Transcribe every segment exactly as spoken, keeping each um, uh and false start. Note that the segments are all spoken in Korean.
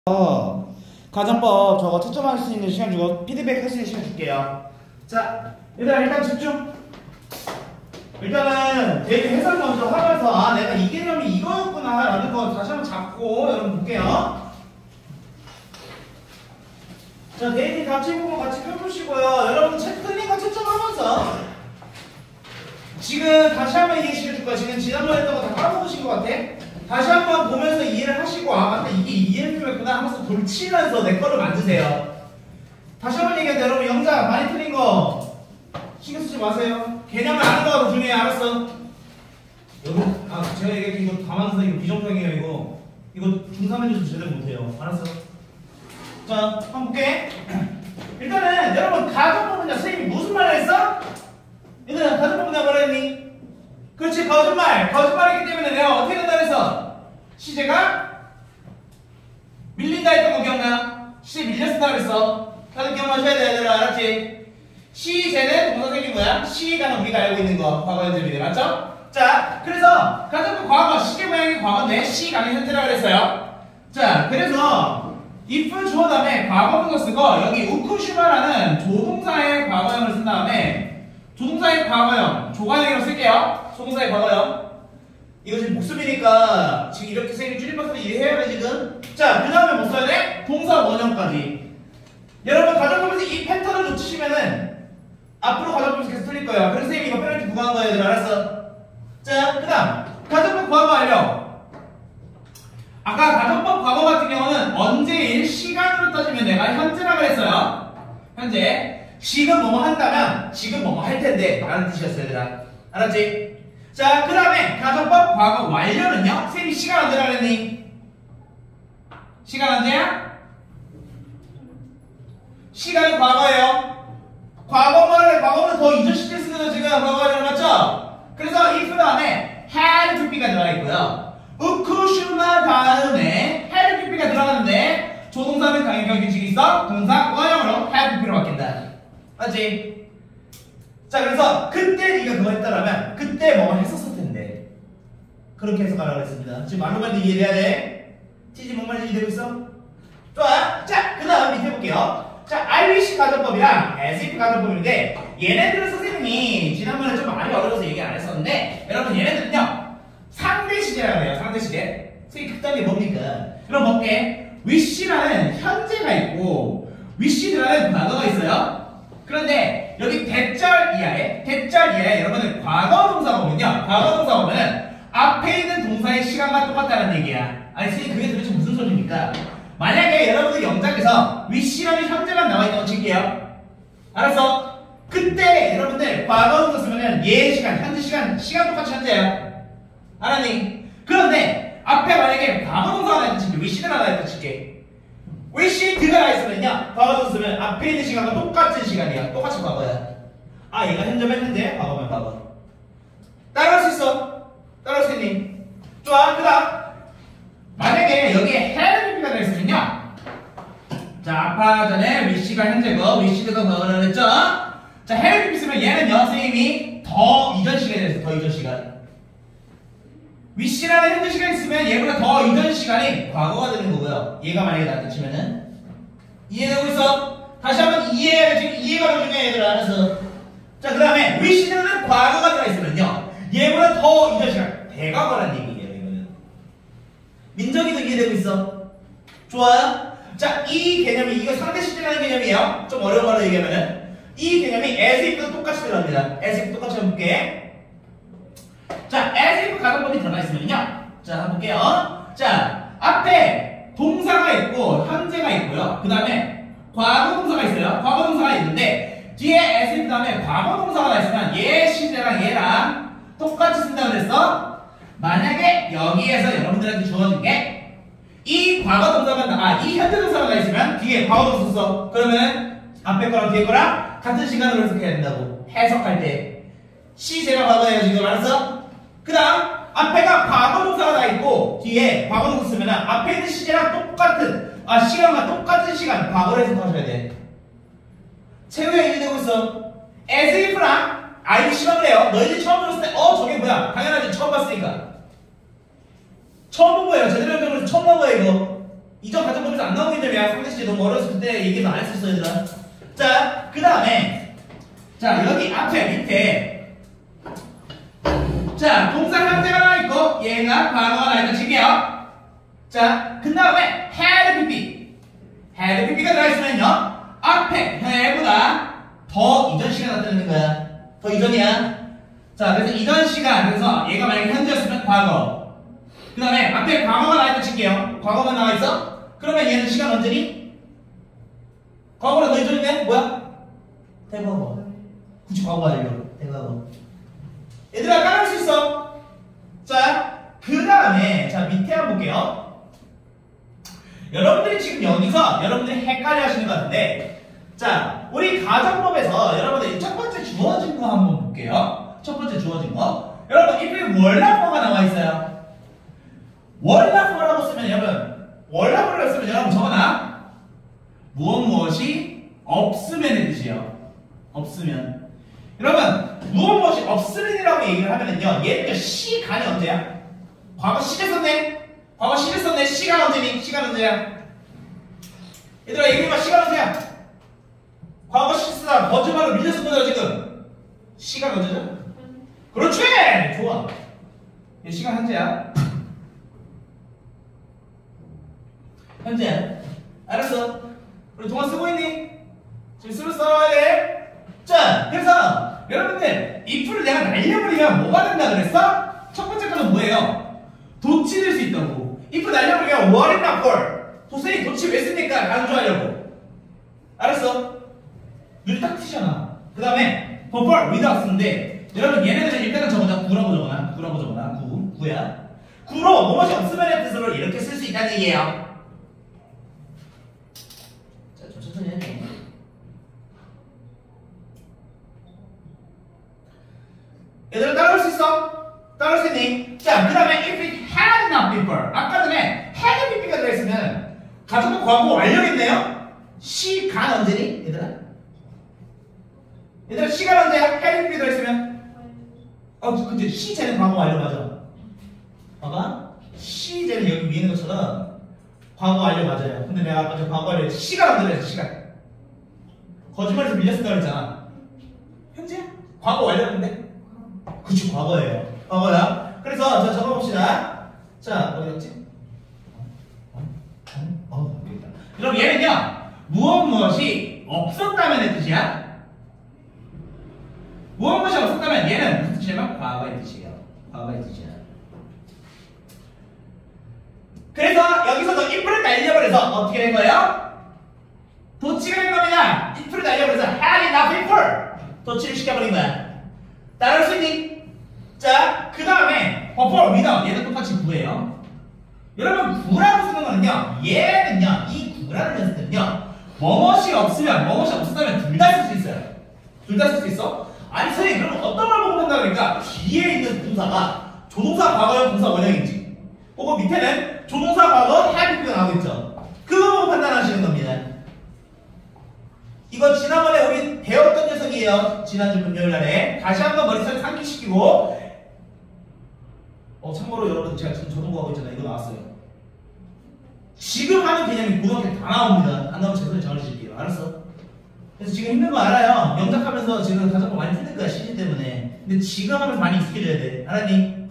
어, 가정법 저거 채점할 수 있는 시간 주고 피드백 할 수 있는 시간 줄게요. 자, 일단 일단 집중. 일단은 대입 해설 먼저 하면서 아 내가 이 개념이 이거였구나 라는 거 다시 한번 잡고 여러분 볼게요. 자, 대입 같이 보고 같이 펴보시고요. 여러분 책 틀린 거 채점하면서 지금 다시 한번 이해시켜 줄 거야. 지금 지난번에 했던 거 다 까먹으신 것 같아. 다시 한번 보면서 이해를 하시고 아 맞다 이게 이해표였구나 하면서 돌치면서 내 거를 만드세요. 다시 한번 얘기하는데 여러분 영작 많이 틀린 거 신경 쓰지 마세요. 개념을 아는 거가 더 중요해. 알았어? 여러분 아 제가 얘기한 이거 다 만드서 이거 비정상이에요. 이거 이거 중삼 애들도 제대로 못해요. 알았어? 자 한번 볼게. 일단은 여러분 가정법은요 선생님이 무슨 말을 했어? 얘들아 가정법은 내가 뭐라 했니? 그렇지 거짓말 거짓말이기 때문에 내가 어떻게 된다 그랬어? 시제가 밀린다 했던 거 기억나? 시제 밀렸다 그랬어. 다들 기억하셔야 돼 얘들아. 알았지? 시제는 동사 생긴 뭐야? 시가는 우리가 알고 있는 거 과거 현재 미래 맞죠? 자 그래서 가정법 과거 시제 모양이 과거인데 시가는 현재라 그랬어요. 자 그래서 if 주어 다음에 과거분사 쓰고 여기 우쿠슈마라는 조동사의 과거형을 쓴 다음에 조동사의 과거형 조관형이라고 쓸게요. 조동사의 과거형 이거 지금 목숨이니까 지금 이렇게 선생님 줄임말로 이해해야 돼 지금. 자 그 다음에 뭐 써야 돼? 동사 원형까지. 여러분 가정법에서 이 패턴을 놓치시면은 앞으로 가정법에서 계속 틀릴 거예요. 그래서 선생님이 이거 페널티 부과한 거예요. 얘들 알았어? 자 그 다음 가정법 과거 완료. 아까 가정법 과거 같은 경우는 언제일 시간으로 따지면 내가 현재라고 했어요. 현재 지금 뭐뭐 한다면 지금 뭐뭐 할 텐데 라는 뜻이었어요. 얘들아 알았지? 자 그 다음에 가정법 과거 완료는요 쌤이 시간 언제라 그랬니? 시간 언제야? 시간은 과거예요. 과거말을 과거는 더 이전 시제 쓰는 거 지금 과거 완료 맞죠? 그래서 if 다음에 had to be가 들어가 있고요. 우쿠슈마 다음에 had to be가 들어가는데 조동사는 강력한 규칙이 있어 동사 원형으로 had to be로 바뀐다. 맞지? 자 그래서 그때 네가 그거 했다라면 그때 뭐 했었을 텐데 그렇게 해석하라고 했습니다. 지금 말로만 이해해야 돼. 티지 뭔 말인지 이해되고 있어? 좋아. 자 그 다음 밑에 볼게요. 자 아이리시 가정법이랑 에스이피 가정법인데 얘네들은 선생님이 지난번에 좀 많이 어려워서 얘기 안 했었는데 여러분 얘네들은요 상대 시제라고 해요. 상대 시제. 선생님 극단한 게 뭡니까? 그럼 볼게. wish라는 현재가 있고 wish라는 과거가 있어요. 그런데 여기 대절 이하에 대절 이하에 여러분들 과거 동사가 오면요 과거 동사가 오면은 앞에 있는 동사의 시간과 똑같다는 얘기야. 아니 선생님 그게 도대체 무슨 소리입니까? 만약에 여러분들 영작에서 wish라는 현재만 나와 있다고 칠게요. 알았어? 그때 여러분들 과거 동사 쓰면은 얘 시간 현재 시간 시간 똑같이 현재야. 알았니? 그런데 앞에 만약에 과거 동사가 나와 있다 칠게 wish가 나와 있다 칠게 wish 드가 나와 있으면요 과거 동사 쓰면 앞에 있는 시간과 똑같은 시간이야. 똑같이 과거야. 아 얘가 현재면 현재 과거면 과거. 따라할 수 있어? 따라할 수 있니? 좋아. 그 다음 만약에 여기에 had to be가 들어있으면요 자 아까 전에 wish가 현재고 wish가 과거라고 했죠? 자 had to be 쓰면 얘는요 선생님이 더 이전 시간이 됐어. 더 이전 시간. wish라는 현재 시간이 있으면 얘보다 더 이전 시간이 과거가 되는 거고요. 얘가 만약에 나한테 치면은 이해되고 있어? 다시 한번 이해해야 돼. 지금 이해가 더 중요해 얘들아. 알았어? 자 그 다음에 wish는 과거가 들어있으면요 얘보다 더 이전 시간 대과거라는 얘기예요. 이거는 민정이도 이해되고 있어? 좋아요? 자 이 개념이 이거 상대 시제라는 개념이에요. 좀 어려운 말로 얘기하면은 이 개념이 as if도 똑같이 들어갑니다. as if 똑같이 해볼게. 자 as if 가정법이 들어가 있으면요 자 한번 볼게요. 자 앞에 동사가 있고 현재가 있고요. 그 다음에 과거 동사가 있어요. 과거 동사가 있는데 뒤에 as if 다음에 과거 동사가 나 있으면 얘 시제랑 얘랑 똑같이 쓴다고 그랬어. 만약에 여기에서 여러분들한테 주어진 게 이 과거 동사만 아 이 현재 동사가 나 있으면 뒤에 과거 동사 써. 그러면 앞에 거랑 뒤에 거랑 같은 시간으로 해석해야 된다고. 해석할 때 시제가 과거예요 지금. 알았어? 그 다음 앞에가 과거 동사가 나 있고 뒤에 과거 동사 쓰면 앞에 있는 시제랑 똑같은 아 시간과 똑같은 시간 과거로 해석하셔야 돼. 최후에 이해되고 있어? as if랑 아 이거 시간을 해요. 너희들이 처음 들었을 때 어 저게 뭐야? 당연하지 처음 봤으니까 처음 본 거예요. 제대로 된 거에서 처음 본 거예요 이거. 이전 가정법에서 안 나오기 때문에 상대시제 너무 어렸을 때 얘기해서 안 했었어 얘들아. 자, 그 다음에 자 여기 앞에 밑에 자 동사 현재가 나와 있고 얘가 과거가 나와 있다 칠게요. 자, 그 다음에 had pp had pp가 들어있으면요 앞에 해보다 더 이전 시간 나타내는 거야. 더 이전이야. 자, 그래서 이전 시간, 그래서 얘가 만약에 현재였으면 과거. 그 다음에 앞에 과거가 나와있다 칠게요. 과거만 나와있어? 그러면 얘는 시간 언제니? 과거보다 더 이전이네? 뭐야? 대과거. 굳이 과거 알려. 대과거. 얘들아, 따라할 수 있어. 자, 그 다음에, 자, 밑에 한번 볼게요. 여러분들이 지금 여기서 여러분들이 헷갈려 하시는 것 같은데, 자, 우리 가정법에서 여러분들이 첫 번째 주어진 거 한번 볼게요. 첫 번째 주어진 거. 여러분, 이쪽에 월나퍼가 나와 있어요. 월나퍼라고 쓰면 여러분, 월나퍼라고 쓰면 여러분 적어놔. 무엇 무엇이 없으면의 뜻이에요. 없으면. 여러분, 무엇 무엇이 없으면이라고 얘기를 하면은요, 얘는요, 시간이 언제야? 과거 시제 썼네? 과거 시제 썼네? 시간 언제니? 시간 언제야? 얘들아, 얘기해봐, 시간 언제야? 과거 시제 쓰다 거짓말을 밀렸을 거잖아, 지금. 시간 언제죠? 그렇지! 좋아. 얘 시간 현재야. 현재야. 알았어. 우리 동화 쓰고 있니? 지금 쓰면 써야 돼. 자, 그래서 여러분들 if를 내가 날려버리면 뭐가 된다 그랬어? 첫 번째 거는 뭐예요? 도치될 수 있다고. if 날려버리면 what이나 for. 도생이 도치 왜 쓰니까 강조하려고. 알았어? 눈이 딱 트잖아. 그 다음에 for without 쓰는데 여러분 얘네들은 일단은 적어놔. 구라고 적어놔. 구라고 적어놔. 구. 구야. 구로 무엇이 없으면의 뜻으로 이렇게 쓸 수 있다는 얘기예요. 자, 좀 천천히 해줘. 얘들아 따라올 수 있어? 따라올 수 있니? 자, 그 다음에 if it had not been for. 아까 전에 had pp가 들어있으면 가정법 과거 완료겠네요? 시간 언제니? 얘들아? 얘들아 시간 언제야? had pp 들어있으면? 어, 근데 시제는 과거 완료 맞아. 봐봐. 시제는 여기 위에 있는 것처럼 과거 완료 맞아요. 근데 내가 아까 전 과거 완료 시간 안 들어있어. 시간. 거짓말에서 밀렸었다고 그랬잖아. 현재? 과거 완료인데? 그치, 과거예요. 과거야. 그래서 자 적어봅시다. 자, 어디 갔지? 어? 어? 어, 여기 있다. 그럼 얘는요, 무엇 무엇이 없었다면의 뜻이야? 무엇 무엇이 없었다면 얘는 무슨 뜻이냐면 과거의 뜻이에요. 과거의 뜻이야. 그래서 여기서도 if를 날려버려서 어떻게 된 거예요? 도치가 된 겁니다. if를 날려버려서 had it not been for. 도치를 시켜버린 거야. 따라올 수 있니? 자, 그 다음에 for without. 얘는 똑같이 구예요. 여러분, 구라고 쓰는 거는요, 얘는요, 이 구라는 녀석들은요, 뭐뭇이 없으면, 뭐뭇이 없었다면 둘 다 쓸 수 있어요. 둘 다 쓸 수 있어? 아니, 선생님, 그럼 어떤 걸 보고 한다 그러니까 뒤에 있는 동사가 조동사 과거형 동사 원형인지, 혹은 밑에는 조동사 과거 had pp가 나오고 있죠. 그거 보고 판단하시는 겁니다. 이거 지난번에 우리 배웠던 녀석이에요. 지난주 금요일날에. 다시 한번 머릿속에 상기시키고, 어, 참고로 여러분, 제가 지금 저도 하고 있잖아요. 이거 나왔어요. 지금 하는 개념이 고등학교 때 다 나옵니다. 안 나오면 제 손에 전해주실게요. 알았어? 그래서 지금 힘든 거 알아요. 영작하면서 지금 가정법 많이 틀릴 거야, 시즌 때문에. 근데 지금 하면서 많이 익숙해져야 돼. 알았니?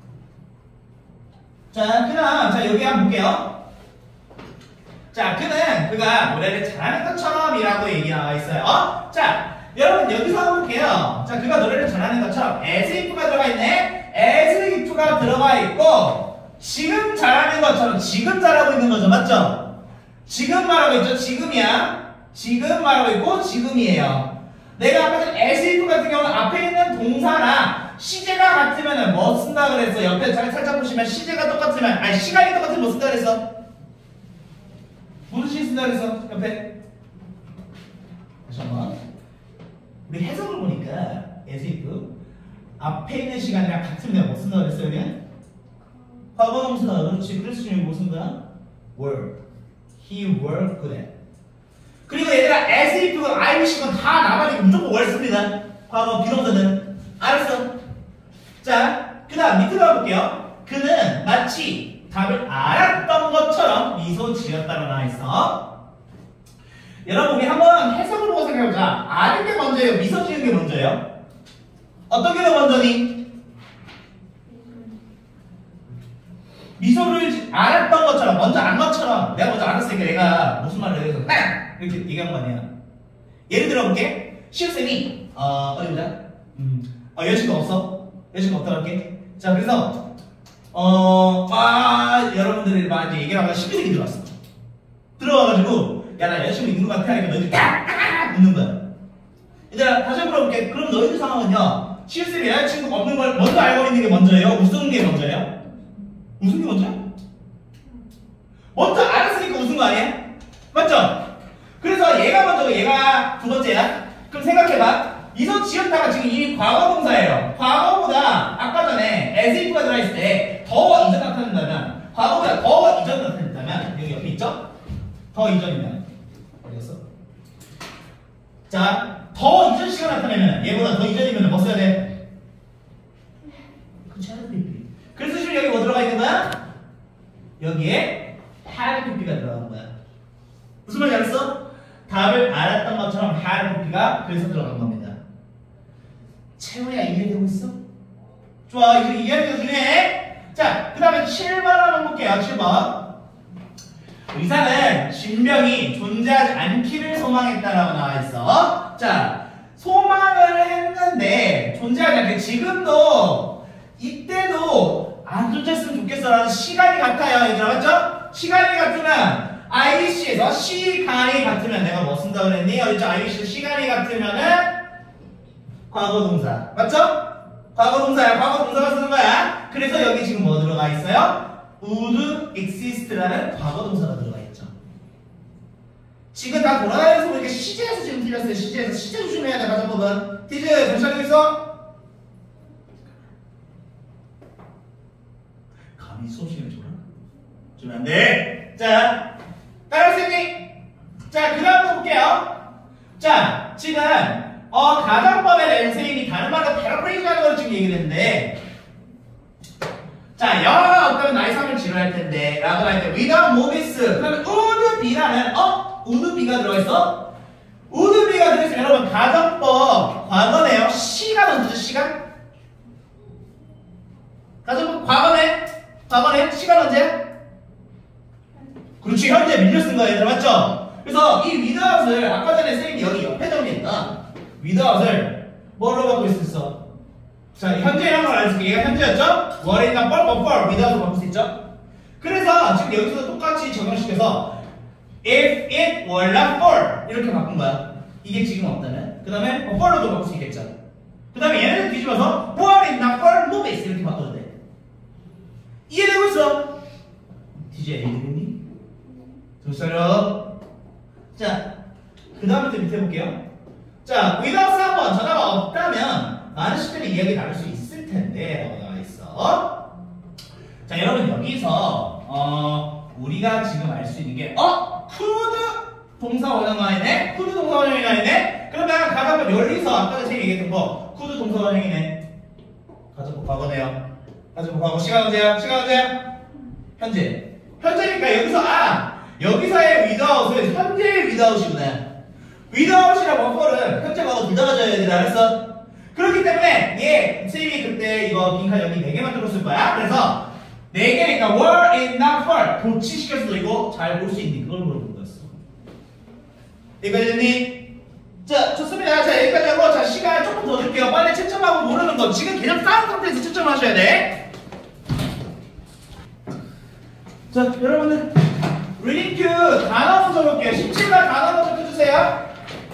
자, 그다음, 자, 여기 한번 볼게요. 자, 그는 그가 노래를 잘하는 것처럼 이라고 얘기 나와 있어요. 어? 자, 여러분 여기서 한번 볼게요. 자, 그가 노래를 잘하는 것처럼 as if가 들어가 있네. as if가 들어가 있고 지금 잘하는 것처럼 지금 잘하고 있는 거죠. 맞죠? 지금 말하고 있죠. 지금이야. 지금 말하고 있고 지금이에요. 내가 아까 전 as if 같은 경우는 앞에 있는 동사나 시제가 같으면 뭐 쓴다 그랬어? 옆에 잘 살짝 보시면 시제가 똑같으면 아니 시간이 똑같으면 뭐 쓴다 그랬어? 무슨 시 쓴다 그랬어? 옆에 다시 한번 우리 해석을 보니까 as if 앞에 있는 시간이랑 같으면 내가 뭐 쓴다 그랬어? 여기는? 과거동사. 그렇지. 그래서 지금 뭐 쓴다? work. he worked good at. 그리고 얘들아 as if, I wish 건 다 나가지고 무조건 월 씁니다. 과거 비동사는. 알았어? 자, 그 다음 밑으로 가볼게요. 그는 마치 답을 알았던 것처럼 미소 지었다고 나와 있어. 여러분 우리 한번 해석을 보고 생각해보자. 아는 게 먼저예요? 미소 지은 게 먼저예요? 어떤 게 더 먼저니? 미소를 지- 알았던 것처럼 먼저 안 것처럼 내가 먼저 알았으니까 얘가 무슨 말을 해서 딱 이렇게 얘기한 거 아니야. 예를 들어볼게. 시우쌤이 어 어디 보자. 음, 어, 여자친구 없어? 여자친구 없다고 할게. 자 그래서 어, 아, 여러분들이 막 이제 얘기를 하다가 신비생이 들어왔어. 들어와가지고, 야, 나 여자친구 있는 것 같아. 하니까 너희들 딱! 웃는 거야. 이제 다시 한번 물어볼게. 그럼 너희들 상황은요, 시우쌤이 여자친구가 없는 걸 먼저 알고 있는 게 먼저예요? 웃는 게 먼저예요? 웃은 게 먼저야? 먼저 알았으니까 웃은 거 아니야? 맞죠? 그래서 얘가 먼저고 얘가 두 번째야? 그럼 생각해봐. 미소 지었다가 지금 이미 과거 동사예요. 과거보다 아까 전에 as if가 들어있을 때 더 이전 나타낸다면 과거보다 더 이전 나타낸다면 여기 옆에 있죠? 더 이전이면 어디 갔어? 자, 더 이전 시간 나타내면 얘보다 더 이전이면 뭐 써야 돼? 그치, had pp. 그래서 지금 여기 뭐 들어가 있는 거야? 여기에 had pp가 들어가는 거야. 무슨 말인지 알았어? 답을 알았던 것처럼 had pp가 그래서 들어간 겁니다. 채우야 이해되고 있어? 좋아, 이제 이해하기가 중요해. 자, 그 다음에 칠 번 한번 볼게요. 칠 번. 의사는 신병이 존재하지 않기를 소망했다라고 나와 있어. 자, 소망을 했는데 존재하지 않게 지금도 이때도 안 존재했으면 좋겠어라는 시간이 같아요. 얘들아, 맞죠? 시간이 같으면 아이비씨에서 시간이 같으면 내가 뭐 쓴다고 그랬니? 어디죠? 아이비씨에서 시간이 같으면은 과거 동사. 맞죠? 과거 동사야. 과거 동사가 쓰는 거야. 그래서 여기 지금 뭐 들어가 있어요? would exist라는 과거 동사가 들어가 있죠. 지금 다 돌아다니면서 보니까 시제에서 지금 틀렸어요. 시제에서. 시제 조심해야 돼. 가자 법은. 티즈, 잠시만요 있어? 감히 수업 시간에 줘라? 주면 안 돼. 자, 따라오세요. 자, 그 다음 볼게요. 자, 지금 어, 가정법에 대한 선생님이 다른 말로 패러프레이즈 하는 걸 지금 얘기를 했는데, 자, 영어가 없다면 나의 삶을 지루할 텐데, 라고 할 때, without movies. 그러면 would be라는, 어? would be가 들어있어? would be가 들어있으면 여러분, 가정법, 과거네요. 시간 언제죠, 시간? 가정법, 과거네? 과거네? 시간 언제? 그렇지, 현재 밀려 쓴 거예요, 얘들 맞죠? 그래서 이 without을, 아까 전에 선생님이 여기 옆에 정리했다. without을 뭘로 바꿀 수 있어? 자, 현재라는 걸 알려줄게. 얘가 현재였죠? were이나 for, for, without으로 바꿀 수 있죠? 그래서 지금 여기서 똑같이 적용시켜서 if it were not for 이렇게 바꾼 거야. 이게 지금 없다면 그 다음에 for로도 바꿀 수 있겠죠? 그 다음에 얘네들 뒤집어서 were it not for movies 이렇게 바꿔도 돼. 이해되고 있어? 디제이 이해되니? 정신 차려. 자, 그 다음부터 밑에 볼게요. 자, without someone, 전화가 없다면 많은 시들이 이야기 나눌 수 있을 텐데 라고 나와 있어. 자, 여러분 여기서 어, 우리가 지금 알 수 있는 게 어? could 동사 원형이 아니네? could 동사 원형이 아니네? 그러면 가정법 열리서 아까 전에 얘기했던 거 could 동사 원형이네. 가정법 과거네요. 가정법 과거 시간 언제야? 시간 언제야? 현재. 현재니까 여기서 아! 여기서의 without은 현재의 without이구나. without이랑 for은 현재 과거 둘 다 가져야 되나 알았어? 그렇기 때문에 얘 선생님이 그때 이거 빈칸 여기 네 개만 들었을 거야. 그래서 네 개니까 were it not for 도치시켜서 이거 잘 볼 수 있니? 그걸 물어본 거였어. 여기까지 됐니? 자, 좋습니다. 자, 여기까지 하고 자, 시간 조금 더 줄게요. 빨리 채점하고 모르는 거 지금 그냥 싸운 상태에서 채점하셔야 돼. 자, 여러분들 리딩 큐 단어 먼저 볼게요. 십칠 번 단어 먼저 펴주세요.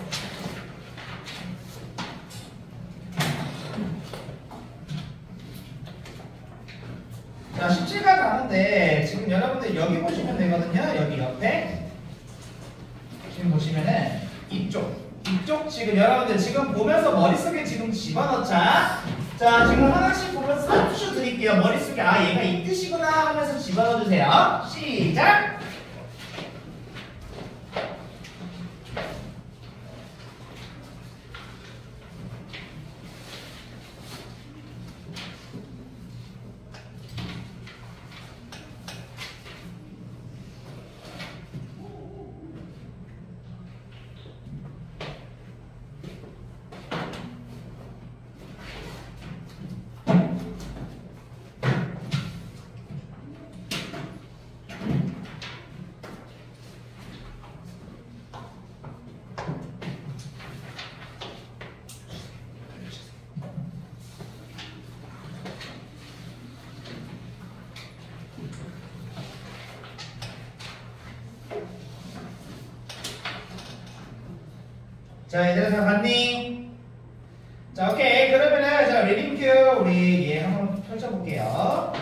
자, 십칠 가 가는데 지금 여러분들 여기 보시면 되거든요. 여기 옆에 지금 보시면은 이쪽 이쪽 지금 여러분들 지금 보면서 머릿속에 지금 집어넣자. 자, 지금 하나씩 보면서 삼 초 드릴게요. 머릿속에 아 얘가 이 뜻이구나 하면서 집어넣어주세요. 시작. 자, 얘들아 다 봤니? 자, 오케이. 그러면은 자, 리딩 큐 우리 얘 한번 펼쳐볼게요.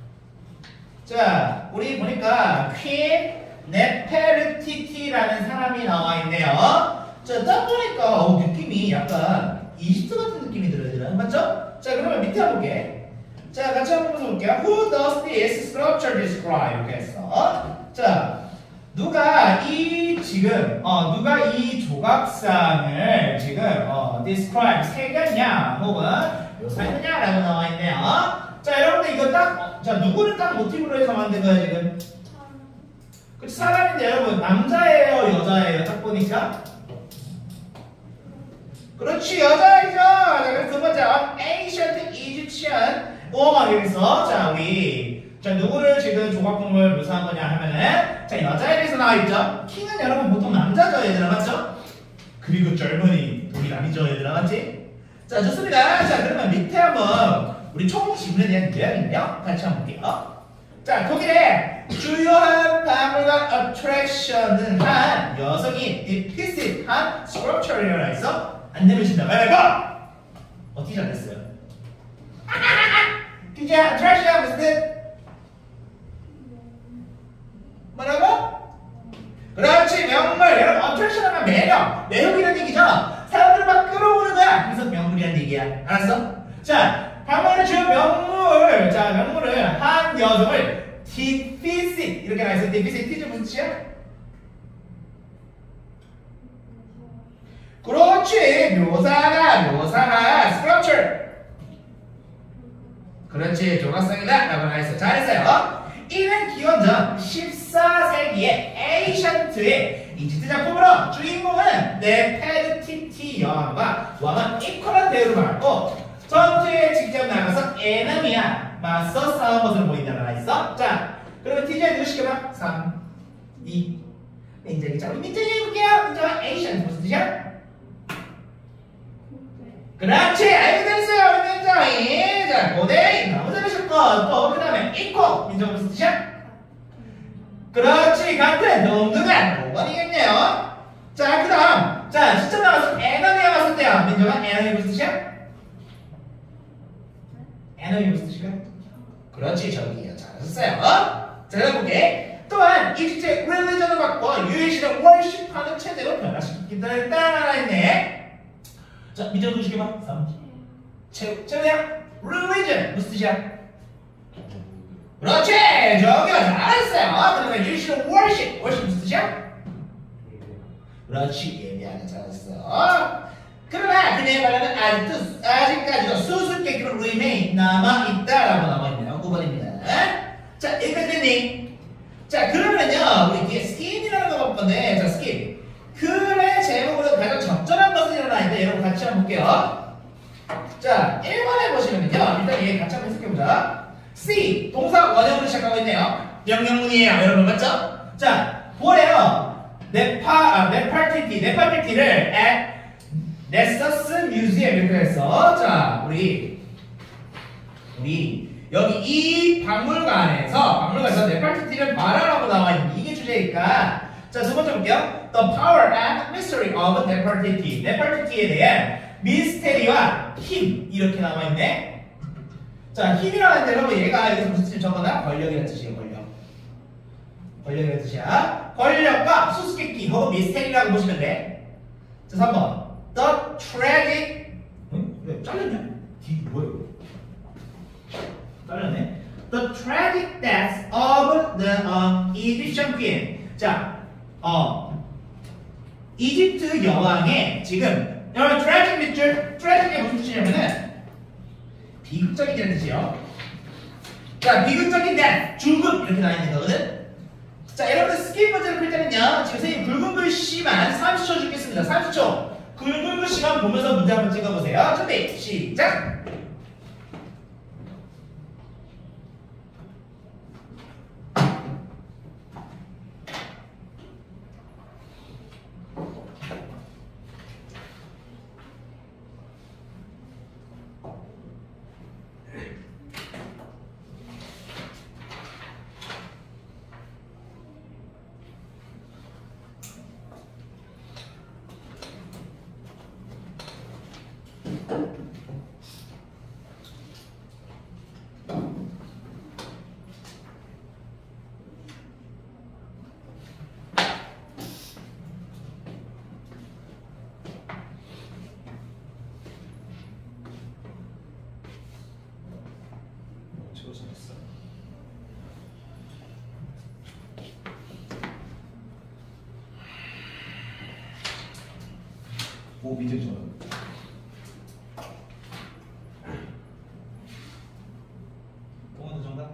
자, 우리 보니까 퀸 네페르티티라는 사람이 나와 있네요. 자, 딱 보니까 어, 느낌이 약간 이집트 같은 느낌이 들어요, 얘들아. 맞죠? 자, 그러면 밑에 한번 볼게. 자, 같이 한번 볼게요. Who does this sculpture describe? 이렇게 했어. 자, 누가 이 지금 어 누가 이 조각상을 지금 어 describe 새겼냐 혹은 묘사했느냐라고 나와 있네요. 자, 여러분들 이거 딱 자 누구를 딱 모티브로 해서 만든 거야 지금? 그 사람인데 여러분 남자예요, 여자예요? 딱 보니까. 그렇지, 여자이죠. 자, 그래서 두 번째 ancient Egyptian woman 여기서 자 우리 자 누구를 지금 조각품을 묘사한 거냐 하면은 자 여자에 대해서 나와 있죠. 킹은 여러분 보통 남자죠, 얘들아. 맞죠? 그리고 젊은이 동일아니죠, 얘들아. 맞지? 자, 좋습니다. 자, 그러면 밑에 한번 우리 총 지문에 대한 요약인데요. 같이 한번 볼게요. 자, 독일의 주요한 박물관 어트랙션은 한 여성이 디피시한 스컬프처리라 해서 안 내면 진다. 말해봐! 어떻게 잘 됐어요? 그게 어트랙션 무슨 뜻? 뭐라고? 그렇지, 명물. 여러분, 어트랙션 하면 매력. 매력이라는 얘기죠. 사람들을 막 끌어오는 거야. 그래서 명물이라는 얘기야. 알았어? 자, 박물관의 주요 명물. 자, 명물은 한 여성을 디피시 이렇게 나와있어. 디피시 티즈 무슨 뜻이야? 그렇지, 묘사가 묘사가 스컬프처. 그렇지, 조각상이다 라고 나와있어. 잘했어요. 이는 기원전 십사 세기의 에이션트의 이집트 작품으로 주인공은 네페르티티 여왕과 왕은 이퀄한 대우를 받고 전투에 직접 나가서 에너미와 맞서 싸운 것으로 보인다고 나와있어. 자, 그러면 티지에 누구 시켜봐? 삼, 이, 민정이. 자, 우리 민정이 해볼게요. 민정아, 에이션트 무슨 뜻이야? 그렇지, 알고 됐어요, 우리 민정이. 자, 고대 너무 잘하셨고 또 그 다음에 이퀄 민정 무슨 뜻이야? 그렇지, 같은 동등한 오 번이겠네요. 자, 그 다음 자 직접 나가서 에너미와 맞설 때요. 민정아, 에너미 무슨 뜻이야? 에너미 무슨 뜻이야? 그렇지, 저기요. 잘하셨어요. 자, 해볼게. 또한 이집트의 릴리전을 바꿔 유일신을 월십하는 체제로 변화시키기를 따라했네. 자, 민정 누구 시켜봐? 삼. 채우, 채우야? religion 무슨 뜻이야? 그렇지, 저기요. 잘했어요. 그러면 유일신은 worship. worship 무슨 뜻이야? 그렇지, 예비하게 잘했어. 그러나 그녀의 말하는 아직도 아직까지도 수수께끼로 remain 남아있다라고 남아있네요. 구 번입니다. 자, 여기까지 됐니? 자, 그러면요 우리 뒤에 skin이라는 거 볼 건데, 자, skin 글의 제목으로 가장 적절한 것을 일어나는데 여러분 같이 한번 볼게요. 자, 일 번에 보시면은요 일단 얘 같이 한번 해석해보자. C 동사 원형으로 시작하고 있네요. 명령문이에요, 여러분. 맞죠? 자, 뭐래요? 네파 아, 네팔티티 네팔티티를 at 네서스 뮤지엄 이렇게 해서 자 우리 우리 여기 이 박물관에서 박물관에서 네팔티티를 봐라라고 나와 있는 이게 주제니까. 자, 두 번째 볼게요. The power and mystery of 네팔티티. 네팔티티에 대한 미스테리와 힘 이렇게 나와 있네. 자, 힘이라는 데 여러분 얘가 여기서 무슨 뜻을 적어놔? 권력이라는 뜻이에요. 권력. 권력이라는 뜻이야. 권력과 수수께끼 혹은 미스테리라고 보시면 돼. 자, 삼 번. The tragic. 응? 왜 잘렸냐? 뒤 뭐야 이거? 잘렸네. The tragic death of the uh, Egyptian queen. 자, 어 이집트 여왕의 지금 여러분 tragic 밑줄 tragic이 무슨 뜻이냐면은 비극적이라는 뜻이요. 자, 비극적인 death 죽음 이렇게 나와 있는 거거든. 자, 여러분들 스킵 문제를 풀 때는요 지금 선생님 굵은 글씨만 삼십 초 주겠습니다. 삼십 초 굵은 글씨만 보면서 문제 한번 찍어보세요. 준비 시작. 오, 미증 정답. 동원도 정답.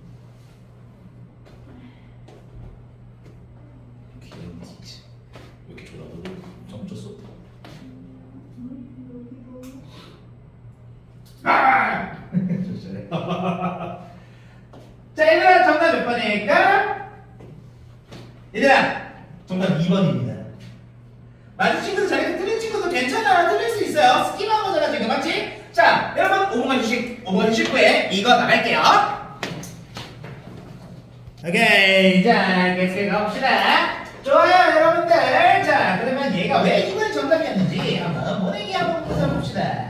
귀여운 진짜. 왜 이렇게 졸아? 너도 점 줬어? 아! 자, 얘들아 정답 몇 번일까? 얘들아 정답 이 번입니다. 맞은 친구도 자기도 틀린 친구도 괜찮아. 틀릴 수 있어요. 스킵한 거잖아 지금, 맞지? 자, 여러분 오 분간 휴식, 오 분간 휴식 후에 이거 나갈게요. 오케이, 자 계속 가봅시다. 좋아요 여러분들. 자, 그러면 얘가 왜 이 번이 정답이었는지 한번 모내기 한번 봅시다.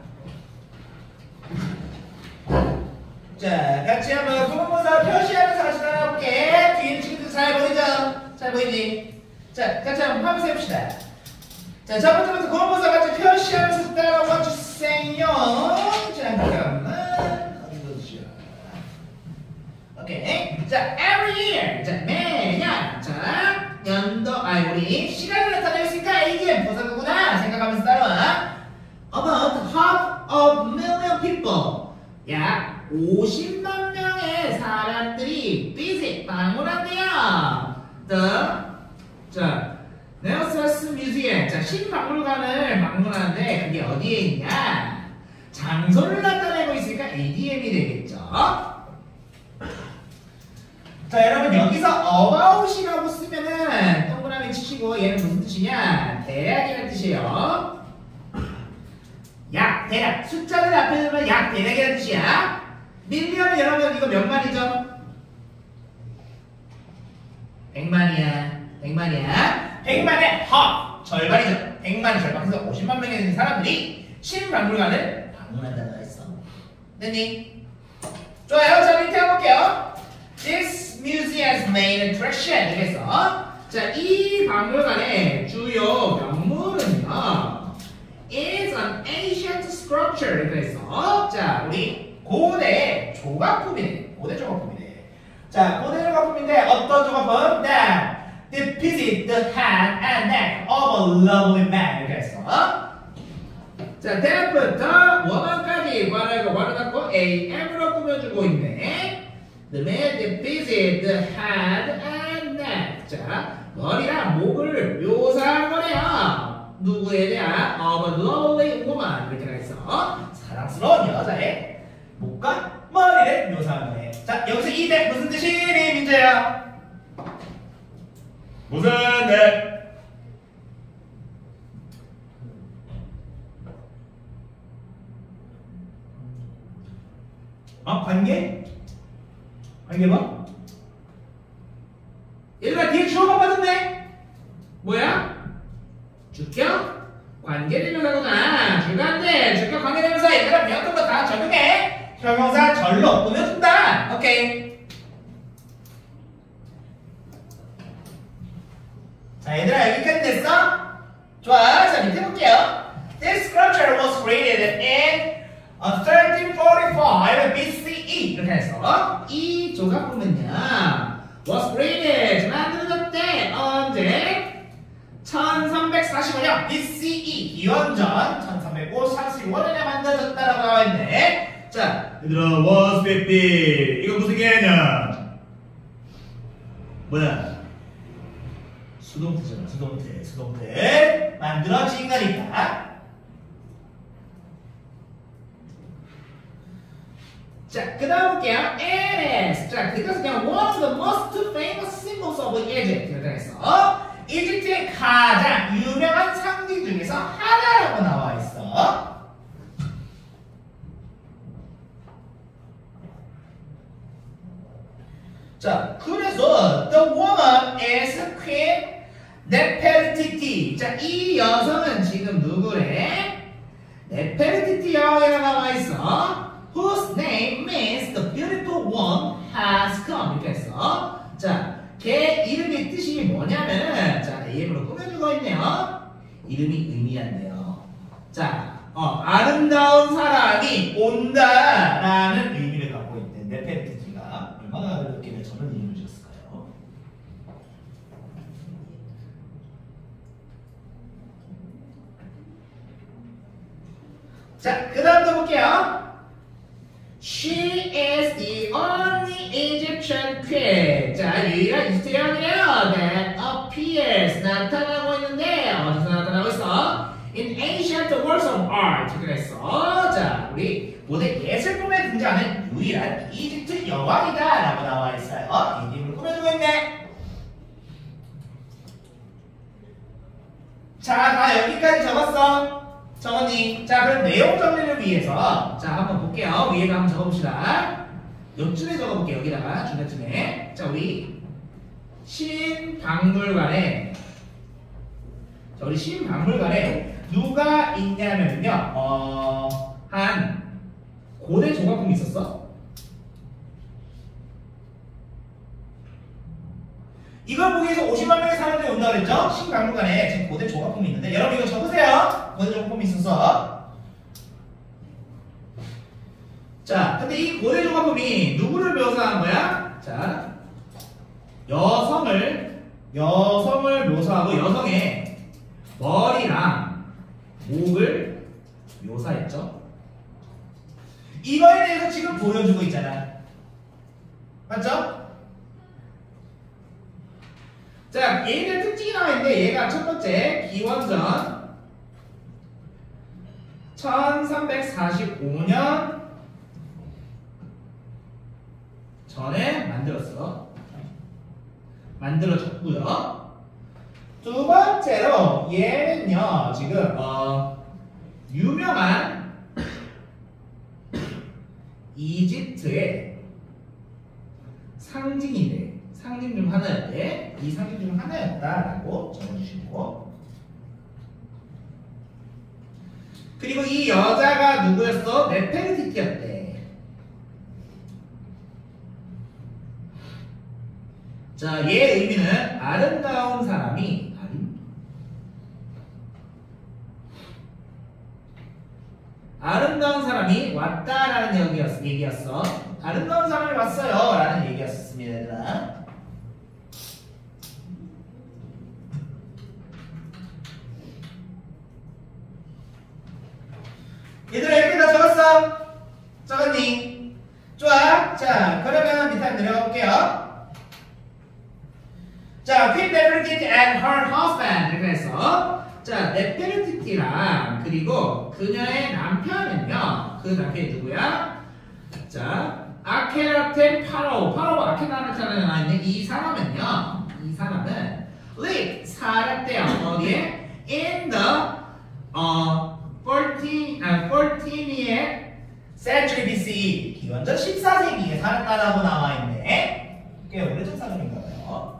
자, 같이 한번 구문모사 표시하면서 같이 따라볼게. 뒤에 있는 친구들 잘 보이죠? 잘 보이지? 자, 같이 한번 하면서 해봅시다. 자, 첫 번째부터 구문모사 같이 표시하면서 따라와 주세요. 잠깐만. 어디 보시죠. 오케이. 자, every year. 자, 매년. 자, 연도, 아, 우리 시간을 나타내겠으니까 이게 부사구구나 생각하면서 따라와. About half of million people. 약 오십만 명의 사람들이 visit 방문한대요. The 자, 네오서스 뮤지엄. 자, 신박물관을 방문하는데 그게 어디에 있냐? 장소를 나타내고 있으니까 에이디엠이 되겠죠. 자, 여러분 여기서 about이라고 쓰면은 동그라미 치시고 얘는 무슨 뜻이냐? 대략이라는 뜻이에요. 약, 대략. 숫자를 앞에 두면 약, 대략이라는 뜻이야. 밀리언은 여러분 이거 몇 만이죠? 백만이야. 백만이야. 백만의 half. 절반이죠. 백만의 절반. 그래서 오십만 명이 되는 사람들이 신박물관을 방문한다고 했어. 됐니? 좋아요. 자, 밑에 해볼게요. This museum's main attraction. 이래서 자, 이 박물관의 주요 명물은요. is an ancient structure. 그래서 자, 우리 고대 조각품이네. 고대 조각품이네. 자, 고대 조각품인데 어떤 조각품? That depicted the head and neck of a lovely man. 그래서 자, 때부터 원어까지 관하고 관을 갖고 am으로 꾸며주고 있네. The man depicted the head and neck. 자, 머리랑 목을 묘사한 거네요. 누구에 대한 of a lovely woman. 이렇게 해서 사랑스러운 여자의 목과 머리를 묘사한 거네. 자, 여기서 이 대 무슨 뜻이니, 민재야? 무슨 대? 아, 관계? 관계 뭐? 얘들아 뒤에 주어가 빠졌네? 뭐야? 주격? 관계대명사구나. 주격인데 주격 관계대명사 얘들아 배웠던 거 다 적용해. 형용사 절로 꾸며준다. 오케이. 자, 얘들아 여기까지 됐어? 좋아. 자, 밑에 볼게요. This sculpture was created in thirteen forty-five B C E. 이렇게 해서 이 조각품은요 was created. 만들어졌대. 언제? 천삼백사십오 년 B C E. 기원전 천삼백사십오 년에 만들어졌다라고 나와 있네. 자, 얘들아 was fifty. 이거 무슨 개냐? 뭐야? 수동태잖아. 수동태. 수동태. 만들어진 거니까. 자, 그 다음 볼게요. Ares. 자, 그것은 그냥 one of the most famous symbols of Egypt. 이렇게 해서 이집트의 가장 유명한 상징 중에서 하나라고 나와 있어. 자, 그래서 the woman is Queen Nefertiti. 자, 이 여성은 지금 누구래? 네페르티티 여왕이라고 나와 있어. Whose name means the beautiful one has come. 이렇게 해서 자, 걔 이름의 뜻이 뭐냐면 자, 에이엠으로 꾸며주고 있네요. 이름이 의미한대요. 자, 어, 아름다운 사람이 온다라는 의미를 갖고 있는 네페르티티가 얼마나 어렵게 저런 이름을 지었을까요? 자, 그 다음도 볼게요. She is the only Egyptian queen. 자, 유일한 이집트 여왕이래요. That appears. 나타나고 있는데, 어디서 나타나고 있어? In ancient works of art. 그랬어. 자, 우리 고대 예술품에 등장하는 유일한 이집트 여왕이다. 라고 나와 있어요. 이름을 꾸며주고 있네. 자, 다 여기까지 적었어. 적었니? 자, 그럼 내용 정리를 위해서 자, 한번 볼게요. 위에다 한번 적어봅시다. 요쯤에 적어볼게요. 여기다가 중간쯤에. 자, 우리 신박물관에 자, 우리 신박물관에 누가 있냐면요. 어, 한 고대 조각품이 있었어. 이걸 보기 위해서 오십만 명의 사람들이 온다고 그랬죠? 신박물관에 지금 고대 조각품이 있는데 여러분 이거 적으세요. 고대 조각품이 있어서. 자, 근데 이 고대 조각품이 누구를 묘사한 거야? 자, 여성을 여성을 묘사하고 여성의 머리랑 목을 묘사했죠. 이거에 대해서 지금 보여주고 있잖아. 맞죠? 자, 얘들 특징이 나와 있는데 얘가 첫 번째 기원전 천삼백사십오 년 전에 만들었어. 만들어졌고요. 두 번째로 얘는요 지금 어, 유명한 이집트의 상징인데 상징 중 하나였대. 이 상징 중 하나였다라고 적어주시고, 그리고 이 여자가 누구였어? 네페르티티였대. 자, 얘의 의미는 아름다운 사람이 아름 아름다운 사람이 왔다라는 얘기였어. 얘기였어. 아름다운 사람이 왔어요 라는 얘기였습니다. 얘들아. 얘들아 이렇게 다 적었어? 적었니? 좋아. 자, 그러면 밑에 내려가 볼게요. 자, Queen Nefertiti and her husband 이렇게 해서 자, 네페르티티랑 그리고 그녀의 남편은요. 그 남편이 누구야? 자, 아케나텐 파라오. 파라오 아케나텐에 나와 있는 이 사람은요. 이 사람은 lived 살았대요. 어디에? In the 어 fourteen, 아, fourteenth century 비씨 기원전 십사 세기에 살았다라고 나와 있네. 꽤 오래전 사람인가 봐요.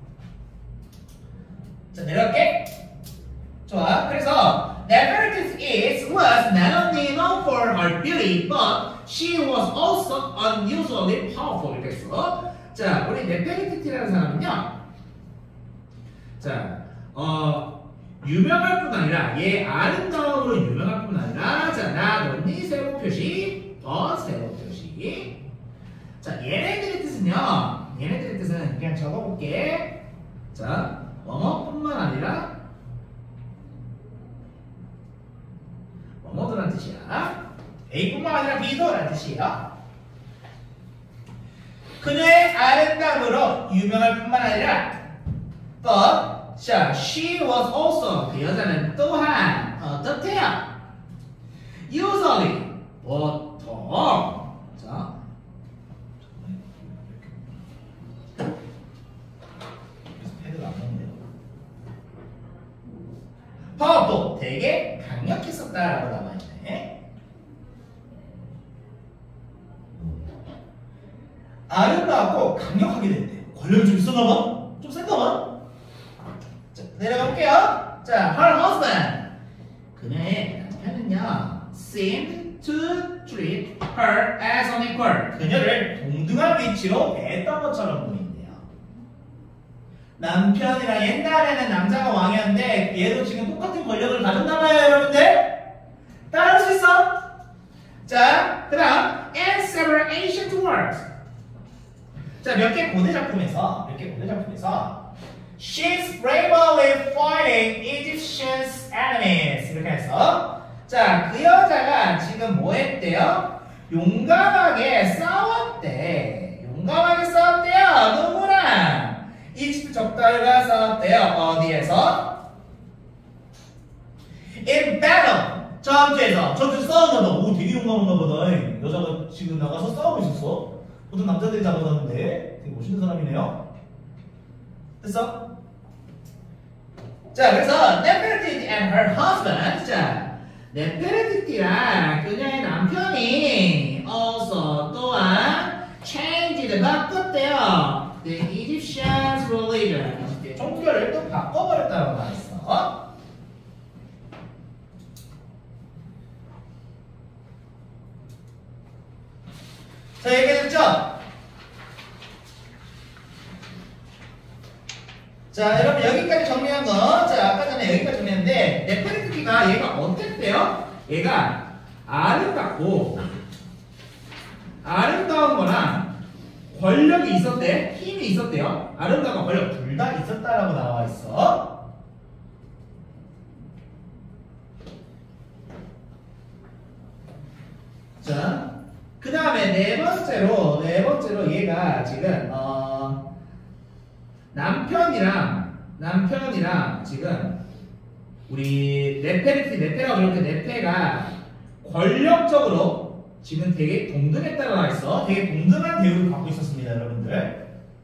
자, 내려갈게. 좋아. 그래서 Nefertiti was not only known for her beauty, but she was also unusually powerful. 이렇게 했어. 자, 우리 네페르티티라는 사람은요. 자, 어. 유명할 뿐 아니라 얘 아름다움으로 유명할 뿐 아니라 자, 나 언니 세로 표시 더 세로 표시. 자, 얘네들의 뜻은요. 얘네들의 뜻은 그냥 적어볼게. 자, 뭐뭐뿐만 아니라 뭐뭐도란 뜻이야. A뿐만 아니라 B도 라는 뜻이에요. 그녀의 아름다움으로 유명할 뿐만 아니라 but 자, she was also 그 여자는 또한 어떻대요? usually 보통 자 패드가 안 나오네요. 파워도 되게 강력했었다라고 나와 있네. 아름다웠고 강력하게 됐대요. 권력이 좀 있었나봐? 좀 센가봐? 내려가 볼게요. 자, her husband. 그녀의 남편은요, seemed to treat her as an equal. 그녀를 동등한 위치로 대했던 것처럼 보인대요. 남편이랑 옛날에는 남자가 왕이었는데 얘도 지금 똑같은 권력을 가졌나봐요, 여러분들. 따라할 수 있어? 자, 그 다음 and several ancient works. 자, 몇 개 고대 작품에서 몇 개 고대 작품에서 She's bravely fighting Egyptian enemies. 이렇게 해서 자, 그 여자가 지금 뭐 했대요? 용감하게 싸웠대. 용감하게 싸웠대요. 누구랑? 이집트 적달과 싸웠대요. 어디에서? In battle. 전투에서. 전투에서 싸웠나 봐. 오, 되게 용감한가 보다. 여자가 지금 나가서 싸우고 있었어. 보통 남자들이 잡아놨는데 되게 멋있는 사람이네요. 됐어? 자, 그래서 네페르티티 and her husband. 자, 네페르티티랑 그녀의 남편이 also 또한 changed 바꿨대요. The Egyptians' religion. 이집트의 종교를 또 바꿔버렸다고 말했어. 자, 얘기했죠? 자, 여러분 여기까지 정리한 거. 자, 아까 전에 여기까지 정리했는데 네페르티티가 얘가 어땠대요? 얘가 아름답고 아름다운 거랑 권력이 있었대. 힘이 있었대요. 아름다움과 권력 둘 다 있었다라고 나와 있어. 자, 그 다음에 네 번째로 네 번째로 얘가 지금 어 남편이랑 남편이랑 지금 우리 네페르티 네페라고 이렇게 네페가 권력적으로 지금 되게 동등했다고 나와 있어. 되게 동등한 대우를 받고 있었습니다, 여러분들.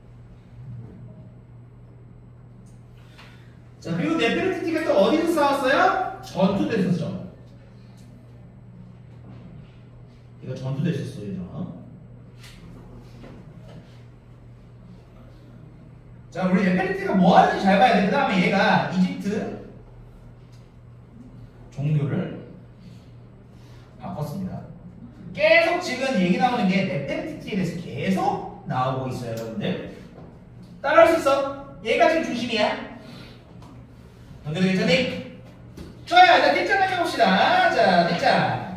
자, 그리고 네페르티티가 또 어디서 싸웠어요? 전투대에서 싸웠죠. 얘가 전투대 있었어, 얘들아. 자, 우리 네페르티티가 뭐 하는지 잘 봐야 돼. 그 다음에 얘가 이집트 종교를 바꿨습니다. 계속 지금 얘기 나오는 게 네페르티티에 대해서 계속 나오고 있어요, 여러분들. 따라할 수 있어. 얘가 지금 중심이야. 너희들 괜찮니? 좋아요. 자, 뒷장 해봅시다. 자, 뒷장.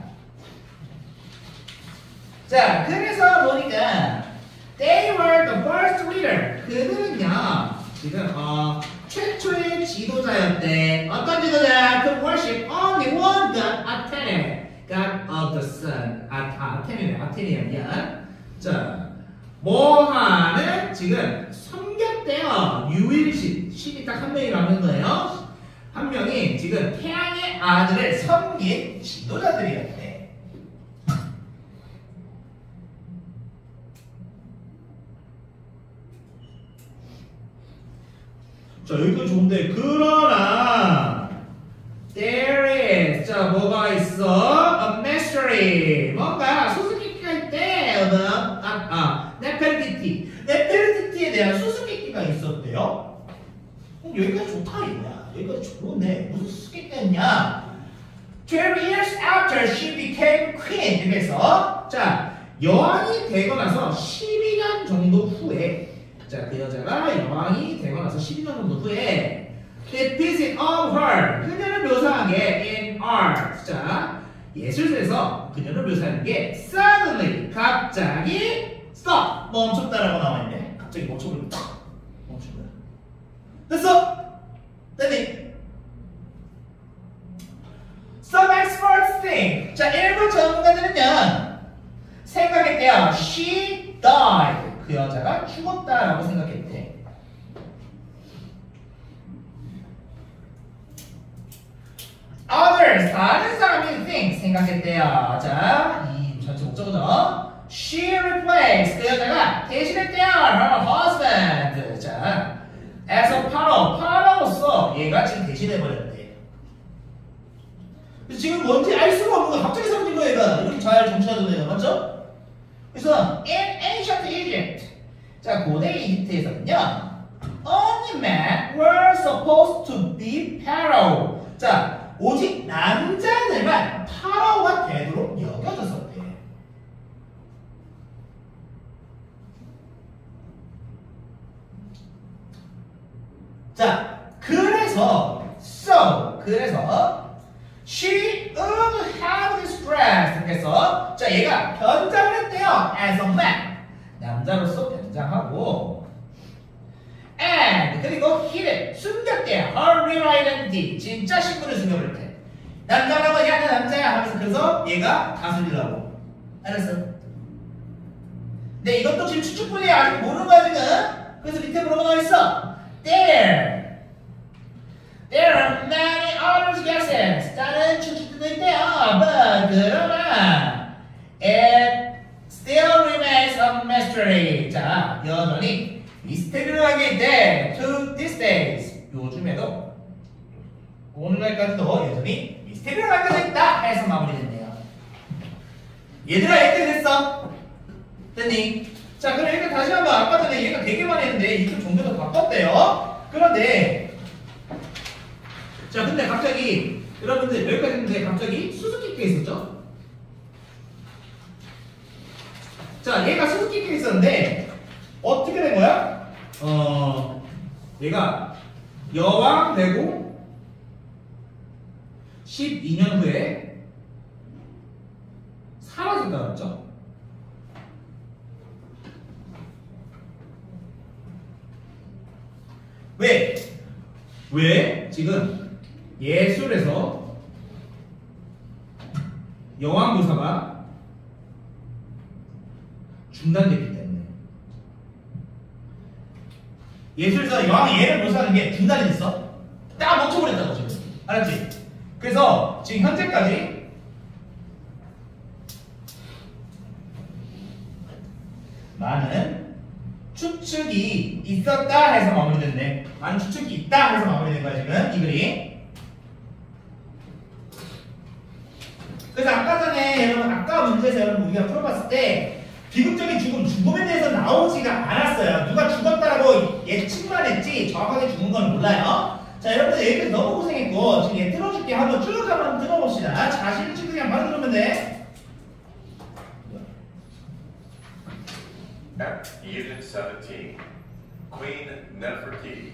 자, 그래서 보니까 they were the first leader. 그들은요 지금 어 최초의 지도자였대. 어떤 지도자? To worship only one God, Athene, God of the sun. 아, 아 아테네네, 아테네야. 자, 뭐하는 지금 섬겼대요. 유일신, 신이 딱 한 명이라는 거예요. 한 명이 지금 태양의 아들을 섬긴 지도자들이었대. 자, 여기까지 좋은데, 그러나 there is, 자, 뭐가 있어? A mystery. 뭔가 수수께끼가 있대. 아, 아, 네페르티티. 네페르티티에 대한 수수께끼가 있었대요. 그럼 여기까지 좋다, 이거야. 여기까지 좋네. 무슨 수수께끼였냐? twelve years after she became queen. 그래서, 자, 여왕이 되고 나서 십이 년 정도 후에, 자, 그 여자가 여왕이 되고 나서 십이 년 정도 후에 the visit of her, 그녀를 묘사한 게 in art. 자, 예술에서 그녀를 묘사하는 게 suddenly, 갑자기 stop, 멈췄다라고 나와 있네. 갑자기 멈춰버리고 딱 멈춘 거야. 됐어? 됐니? Some experts think, 자, 일부 전문가들은요 생각했대요. She died. 그 여자가 죽었다라고 생각했대. Others, 다른 사람이 think, 생각했대요. 자, 이 전체 목적어죠. She replaced, 그 여자가 대신했대요. Her husband. 자, as a pharaoh, 파라오로서 얘가 지금 대신해버렸대. 지금 뭔지 알 수가 없는 거야. 갑자기 사라진 거야, 얘가. 이렇게 잘 정치하던 애가, 맞죠? 그래서 in ancient Egypt, 자, 고대 이집트에서는요 only men were supposed to be pharaoh. 자, 오직 남자들만 파라오가 되도록 여겨졌었대. 자, 그래서 so, 그래서 she would have this dress. 그래서 자, 얘가 변장을 했대요. as a man, 남자로서 변장하고, and 그리고 hid, 숨겼대요. her real identity, 진짜 신분을 숨겨버렸대. 남자라고 야 나 남자야 하면서 그래서 얘가 다스리라고. 알았어? 근데 이것도 지금 추측뿐이야. 아직 모르는 거야 지금. 그래서 밑에 뭐라고 나와있어? There There are many other guesses. 다른 추측들도 있대요. But 그러나 It still remains a mystery. 자, 여전히 미스테리하게 돼. To these days. 요즘에도 오늘날까지도 여전히 미스테리로 남겨져 있다 해서 마무리됐네요. 얘들아 얘들 됐어? 됐니? 자 그럼 얘가 다시 한번 아까 전에 얘가 되게 많이 했는데 이쪽 종교도 바꿨대요. 그런데 자 근데 갑자기 여러분들 여기까지 했는데 갑자기 수수께끼가 있었죠? 자 얘가 수수께끼가 있었는데 어떻게 된 거야? 어 얘가 여왕 되고 십이 년 후에 사라졌다 그랬죠? 왜? 왜? 지금 예술에서 여왕무사가 중단됐기 때문에 예술에서 여왕 얘를 모사하는 게 중단이 됐어. 딱 멈춰버렸다고 지금. 알았지? 그래서 지금 현재까지 많은 추측이 있었다 해서 마무리됐네. 많은 추측이 있다 해서 마무리된 거야 지금 이 그림. 그래서 아까 전에 여러분 아까 문제에서 여러분 우리가 풀어봤을 때 비극적인 죽음, 죽음에 대해서 나오지가 않았어요. 누가 죽었다라고 예측만 했지 정확하게 죽은 건 몰라요. 자 여러분들 얘들 너무 고생했고 지금 얘 틀어줄게. 한번 쭉 한번 들어봅시다. 자신 있게 그냥 바로 들으면 돼. Unit seventeen, Queen Nefertiti.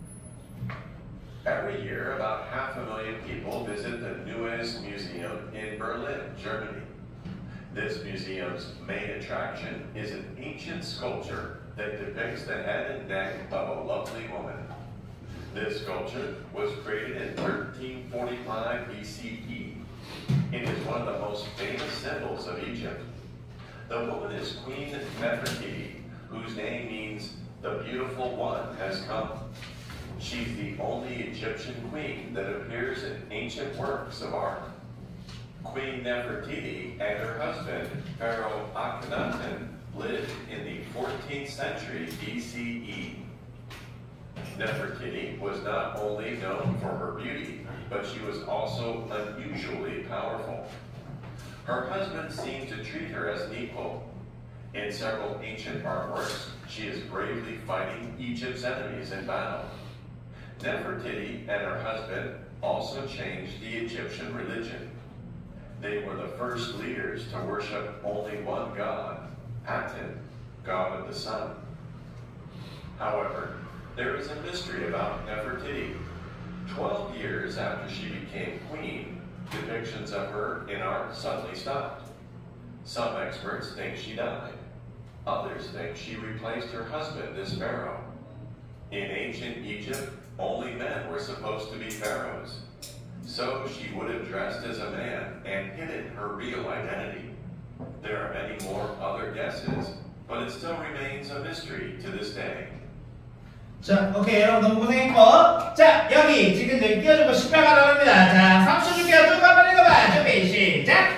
Every year, about half a million people visit the Neues Museum in Berlin, Germany. This museum's main attraction is an ancient sculpture that depicts the head and neck of a lovely woman. This sculpture was created in thirteen forty-five B C E. It is one of the most famous symbols of Egypt. The woman is Queen Nefertiti, whose name means the beautiful one has come. She's the only Egyptian queen that appears in ancient works of art. Queen Nefertiti and her husband, Pharaoh Akhenaten, lived in the fourteenth century B C E. Nefertiti was not only known for her beauty, but she was also unusually powerful. Her husband seemed to treat her as an equal. In several ancient artworks, she is bravely fighting Egypt's enemies in battle. Nefertiti and her husband also changed the Egyptian religion. They were the first leaders to worship only one god, Aten, god of the sun. However, there is a mystery about Nefertiti. Twelve years after she became queen, depictions of her in art suddenly stopped. Some experts think she died. Others think she replaced her husband as pharaoh. In ancient Egypt, only men were supposed to be pharaohs. So she would have dressed as a man and hidden her real identity. There are many more other guesses, but it still remains a mystery to this day. 자, 오케이 여러분 너무 고생했고 자 여기 지금 내 끼워준 거 십팔 가라합니다. 자 삼수 줄게요. 쭉 한번 읽어봐. 준비 시작.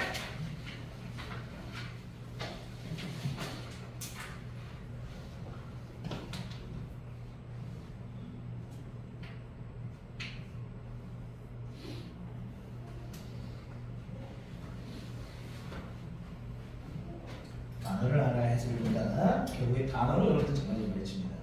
단어를 알아야 해석입니다. 결국에 단어로 여러분들 정말 가르칩니다.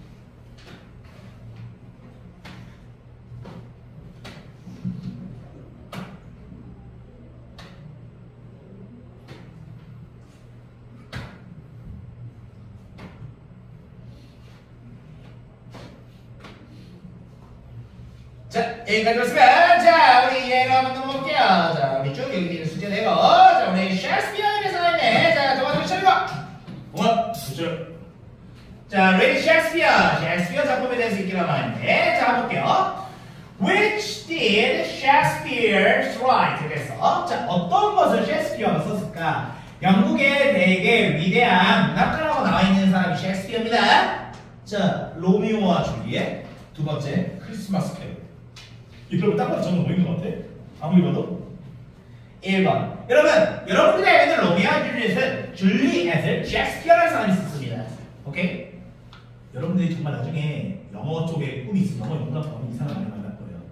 자, 여기까지 왔으면 자, 우리 얘가 한번 넘어볼게요. 자, 우리 쭉 여기 있는 숙제 내고 자, 우리 셰익스피어에 대해서 했네. 자, 저거 좀 차리고 우와, 그죠? 자, 레디 셰익스피어 셰익스피어 작품에 대해서 읽기로 하는데 자, 볼게요. Which did Shakespeare write? 그래서 자 어떤 것을 셰익스피어가 썼을까? 영국의 되게 위대한 문학가라고 나와 있는 사람이 셰익스피어입니다. 자 로미오와 줄리엣. 두 번째 크리스마스 캐롤. 여러분 딱 봐도 저는 뭐인 것 같아? 아무리 봐도 일 번 여러분 여러분들이 알고 있는 로미오와 줄리엣은 줄리엣을 셰익스피어라는 사람이 썼습니다. 오케이? 여러분들이 정말 나중에 영어 쪽에 꿈이 있으면 영어 연구가 보면 이 사람 많이 만날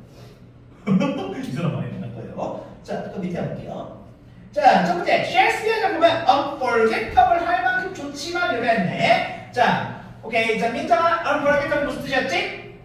거예요. 이 사람 많이 만날 거예요. 자, 또 밑에 볼게요. 자, 첫 번째 셰익스피어 작품은 unforgettable 할 만큼 좋지만 이렇게 했네. 자, 오케이. 자, 민정아 unforgettable 무슨 뜻이었지?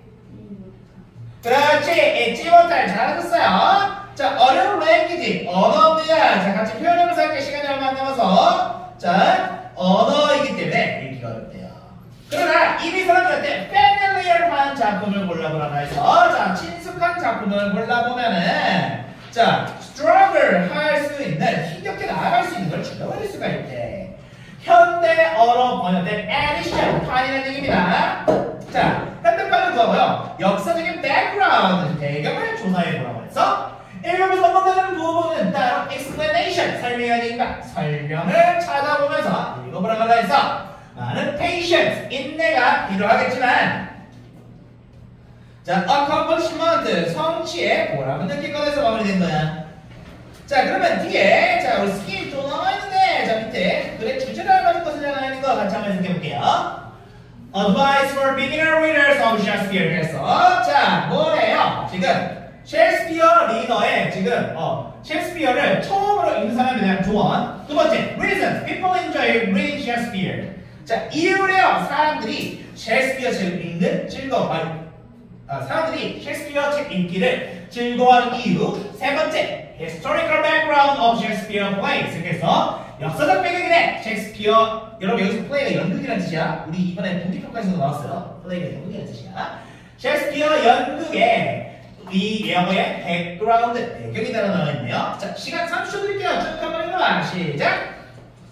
그렇지. 엣지 못할 잘하셨어요. 자, 어려운 랭귀지 언어입니다. 자, 같이 표현해보면서 할게. 시간이 얼마 안 남아서. 자, 언어이기 때문에 읽기가 어렵대요. 그러나 이미 사람들한테 familiar한 작품을 골라보라고 해서 자 친숙한 작품을 골라보면은 자 stronger 할 수 있는 힘겹게 나아갈 수 있는 걸 줄여버릴 수가 있대. 현대어로 번역된 edition 판이라는 얘기입니다. 자 현대판은 그거고요. 역사적인 background 배경을 조사해보라고 해서 읽으면서 언급되는 부분은 따로 explanation 설명해야 되니까 설명을 찾아보면서 읽어보라고 해서 많은 patience, 인내가 필요하겠지만 자, accomplishment, 성취에 보람을 느낄 것에서 마무리된 거야. 자, 그러면 뒤에 자, 우리 스킬 또 나와 있는데 자, 밑에 글의 주제를 알맞은 것을 나와 있는 거 같이 한번 해석해 볼게요. Advice for beginner readers of Shakespeare. 그래서 자, 뭐래요? 지금 셰익스피어 리더의 지금 어, 셰익스피어를 처음으로 읽는 사람에 대한 조언. 두 번째, reasons. People enjoy reading Shakespeare. 자, 이유래요. 사람들이 셰익스피어 책 읽는 즐거움. 아니, 아, 사람들이 셰익스피어 책 읽기를 즐거워하는 이유. 세 번째, historical background of Shakespeare plays. 그래서 역사적 배경이래. 셰익스피어. 여러분 여기서 플레이가 연극이라는 뜻이야. 우리 이번에 동기평가에서도 나왔어요. 플레이가 연극이라는 뜻이야. 셰익스피어 연극의 이 영어의 백그라운드 배경이 따라 나와 있네요. 자, 시간 삼십 초 드릴게요. 쭉 한번 읽어봐. 시작.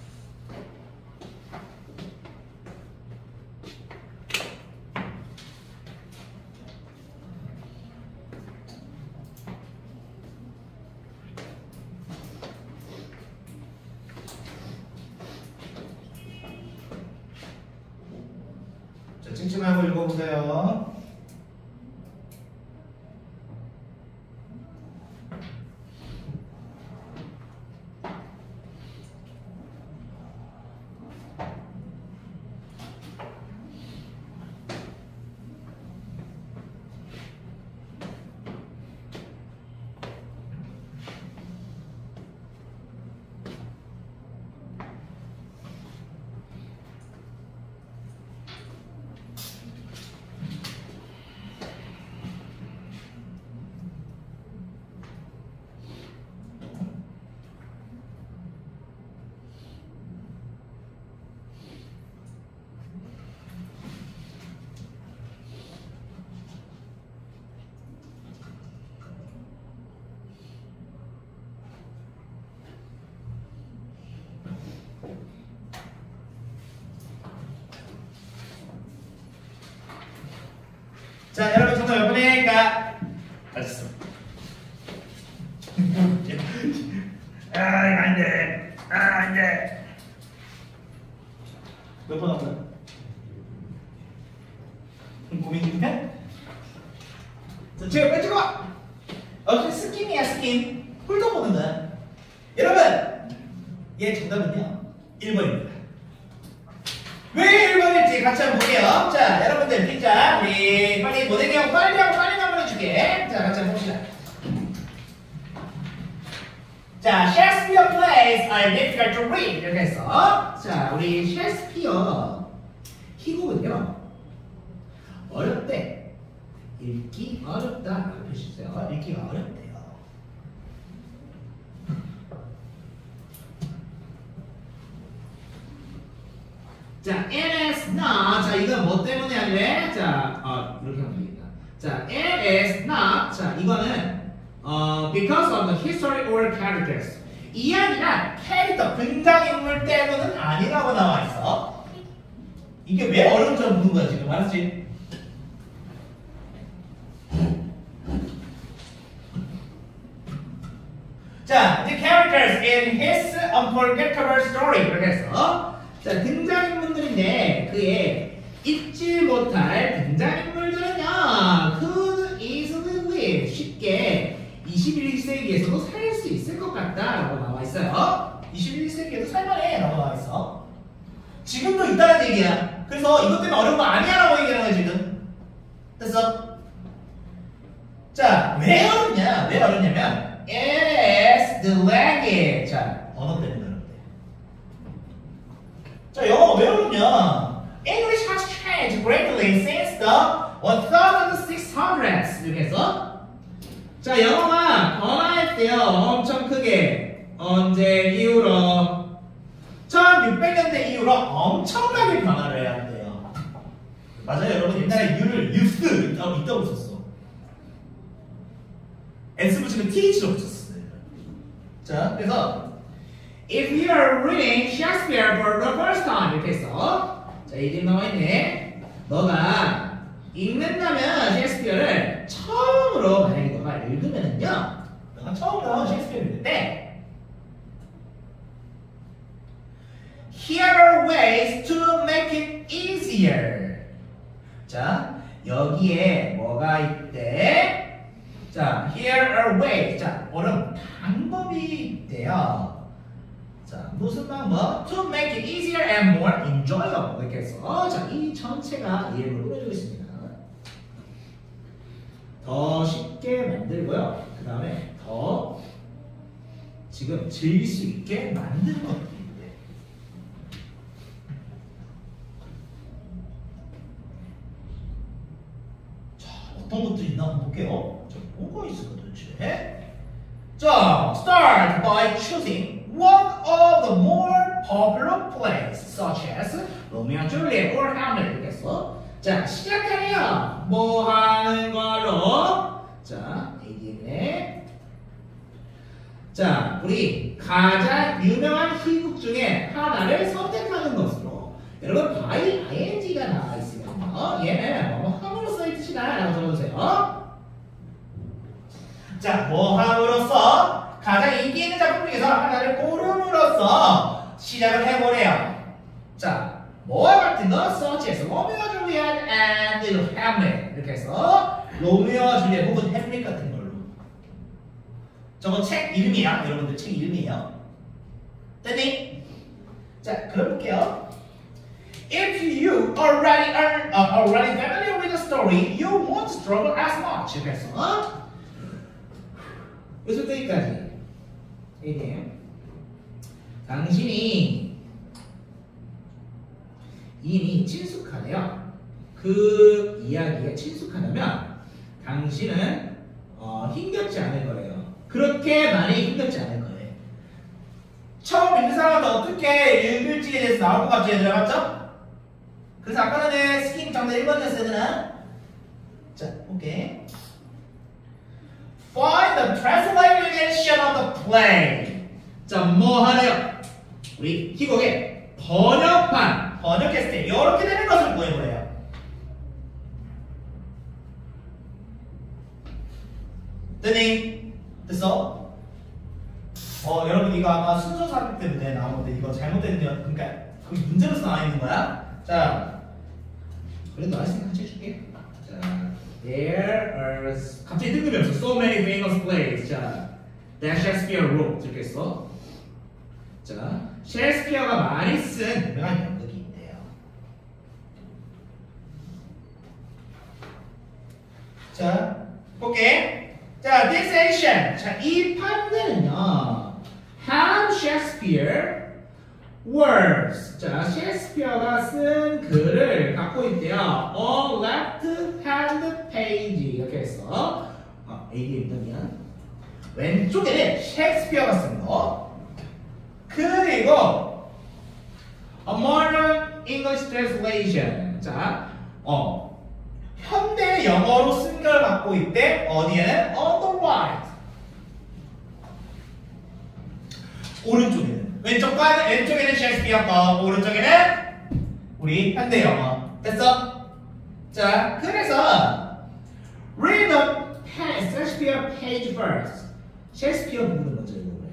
자, 찡찡하고 읽어보세요. 자, 여러분 정답 몇 분일까? 맞았어. 아, 이거 안 돼. 아, 안 돼. 몇 번 나온 거야? 고민 중이야? 자, 제가 빨리 찍어봐. 어, 스킨이야, 스킨. 훑어보는 거야. 여러분, 얘 정답은요, 일 번입니다. 왜 일 번일지 같이 한번 볼게요. 자, 여러분들 진짜 우리 빨리 모델이 형 빨리 하고 빨리 한번 해줄게. 자, 같이 한번 봅시다. 자, Shakespeare plays are difficult to read. 이렇게 해서 자, 우리 셰익스피어 희곡은요 어렵대. 읽기 어렵다. 표시주세요. 읽기가 어렵대요. 자, it is not. 자, 이건 뭐 때문에 하래? 자, 어, 이렇게 하면 되겠다. 자, it is not. 자, 이거는 어, because of the history or characters. 이야기나 캐릭터, 등장인물 때문은 아니라고 나와 있어. 이게 왜 어려운지 묻는 거야 지금, 알았지? 자, the characters in his unforgettable story. 이렇게 해서 자, 등장인물들인데 그의 잊지 못할 등장인물들은요, could easily live, 쉽게 이십일 세기에서도 살 수 있을 것 같다라고 나와 있어요. 이십일 세기에도 살만해라고 나와 있어. 지금도 있다는 얘기야. 그래서 이것 때문에 어려운 거 아니야라고 얘기하는 거야 지금. 됐어? 자, 왜 어렵냐? 왜 어렵냐면 is the language. 자, 언어 때문에 어렵대. 자, 영어가 왜 어렵냐? English has changed greatly since the sixteen hundreds. 이렇게 해서 자, 영어가 변화했대요. 엄청 크게. 언제 이후로? 천육백 년대 이후로 엄청나게 변화를 해야 한대요. 맞아요, 여러분. 옛날에 U를 youth 있다고, 있다고 썼어. S 붙이면 th로 붙였어요. 자, 그래서 if you are reading Shakespeare for the first time 이렇게 해서 자, 이게 나와 있네. 너가 읽는다면 셰익스피어를 처음으로 만약에 너가 읽으면은요, 너가 처음으로 셰익스피어를 읽을 때 Here are ways to make it easier. 자, 여기에 뭐가 있대? 자, here are ways. 자, 어려운 방법이 있대요. 자, 무슨 방법? To make it easier and more enjoyable. 이렇게 해서 자, 이 전체가 이해를 꾸며주고 있습니다. 더 쉽게 만들고요. 그 다음에 더 지금 즐길 수 있게 만드는 것들이 있대. 자, 어떤 것들이 있나 한번 볼게요. 자, 뭐가 있을까 도대체? 자, start by choosing one of the more popular plays, such as Romeo and Juliet or Hamlet. 이렇게 해서 자, 시작하네요. 뭐 하는 걸로? 자, 에이디엠에 자, 우리 가장 유명한 희극 중에 하나를 선택하는 것으로. 여러분, by ing가 나와 있으면요, 얘는 뭐 함으로써의 뜻이다 라고 적어주세요. 자, 뭐 함으로써 가장 인기 있는 작품 중에서 하나를 고름으로써 시작을 해보래요. 자, 뭐와 같은 거? such as Romeo, Juliet and Hamlet. 이렇게 해서 로미오와 줄리엣 혹은 햄릿 같은 걸로. 저거 책 이름이야. 여러분들 책 이름이에요. 됐니? 자, 그럼 볼게요. If you already are uh, already familiar with the story, you won't struggle as much. 이렇게 해서 여기서 여기까지. 이게 당신이 이미 친숙하대요. 그 이야기에 친숙하다면 당신은 어, 힘겹지 않을 거예요. 그렇게 많이 힘겹지 않을 거예요. 처음 읽는 사람한테 어떻게 읽을지에 대해서 나올 것 같죠, 얘들아? 맞죠? 그래서 아까 전에 스킨 정답 일 번이었어야 되나? 자, 오케이. Find the translation of the play. 자, 뭐 하래요? 우리 희곡의 번역판, 번역했을 때 이렇게 되는 것을 구해보래요. 됐니? 됐어? 어, 여러분 이거 아까 순서 삽입 때문에 나오는데 이거 잘못된 거, 그러니까 그 문제로서 나와 있는 거야. 자, 그래도 나을 생각 같이 해줄게. 자, there are 갑자기 뜬금없어. So many famous plays. 자, that Shakespeare wrote. 이렇게 했어. 자, 셰익스피어가 많이 쓴 유명한 연극이 있대요. 자, 볼게. 자, this action. 자, 이 판들은요, have Shakespeare words. 자, 셰익스피어가 쓴 글을 갖고 있대요. on left hand page. 이렇게 해서 어, 에이디엠이면 왼쪽에는 셰익스피어가 쓴 거. 그리고 a modern English translation. 자, 어, 현대 영어로 쓴 걸 갖고 있대. 어디에는 on the right. 오른쪽에는 왼쪽과 왼쪽에는 셰익스피어 거, 오른쪽에는 우리 현대 영어. 됐어? 자, 그래서 read the Shakespeare page first. 셰익스피어 부분을 먼저 읽어보래.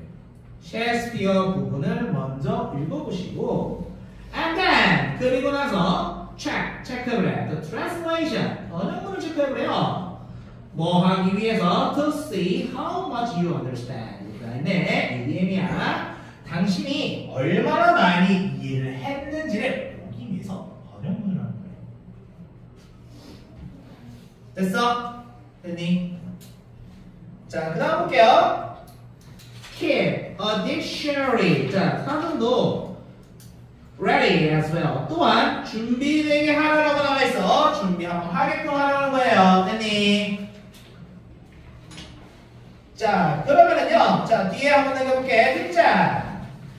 셰익스피어 부분을 먼저 읽어보시고 and then 그리고 나서 check, 체크를 해. The translation 번역문을 체크를 해요. 뭐 하기 위해서 to see how much you understand. 네, 이디엠이야. 당신이 얼마나 많이 이해를 했는지를 보기 위해서 번역문을 하는 거예요. 됐어? 됐니? 자, 그 다음 볼게요. Keep a dictionary. 자, 사전도 ready as well. 또한 준비되게 하라고 나와 있어. 준비 한번 하게끔 하라는 거예요. 됐니? 자, 그러면은요. 자, 뒤에 한번 넘겨볼게. 진짜.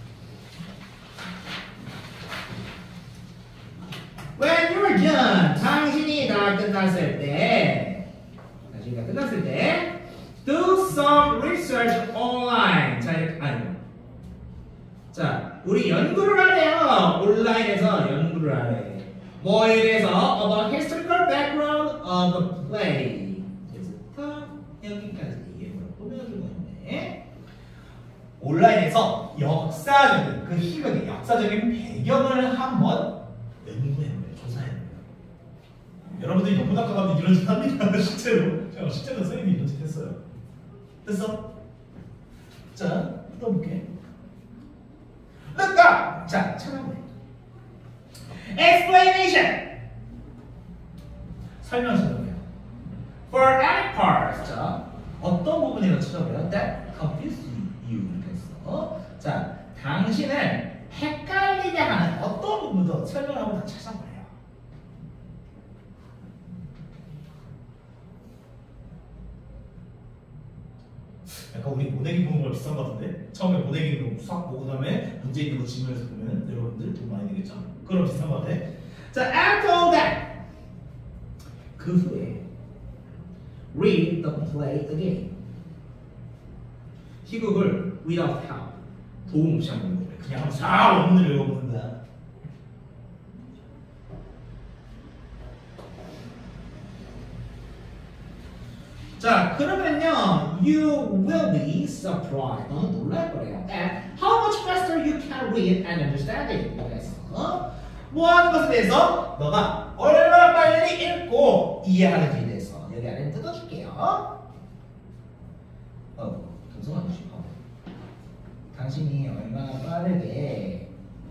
When you're done, 당신이 다 끝났을 때, 당신이 다 끝났을 때, do some research online. 자, 이렇게, 아니고. 자, 우리 연구를 하래요. 온라인에서 연구를 하래. 뭐에 대해서 about historical background of the play. 그래서 여기까지 얘기해보라고 보내주고 있네. 온라인에서 역사적인 그 희극의 역사적인 배경을 한번 연구해보래요. 조사해보래요. 여러분들이 연구학과 가면 이런 짓 합니다. 실제로. 제가 실제로 선생님이 이런 짓 했어요. 됐어? 자, 또 볼게. Look up! 자, 찾아보래. Explanation! 설명서는요. For any part. 자, 어떤 부분이라고 찾아보래요? That confuse you. 그래서 자, 당신을 헷갈리게 하는 어떤 부분도 설명을 한번 다 찾아보래요. 약간 우리 모내기 보는 거랑 비슷한 것 같은데? 처음에 모내기 보고 수학 보고 그다음에 문제 있는 거 질문해서 보면 여러분들 돈 많이 되겠죠? 그럼 비슷한 것 같아. 자, after all that 그 후에 read the play again. 희극을 without help 도움 없이 하는 거예요. 그냥 싹 원문을 읽어보는 거야. 자, 그러면요, you will be surprised. 너는 놀랄 거래요. At how much faster you can read and understand it. 그래서 뭐 하는 것에 대해서 너가 얼마나 빨리 읽고 이해하는지에 대해서 여기 안에 뜯어줄게요. 어, 동성아 싶어. 당신이 얼마나 빠르게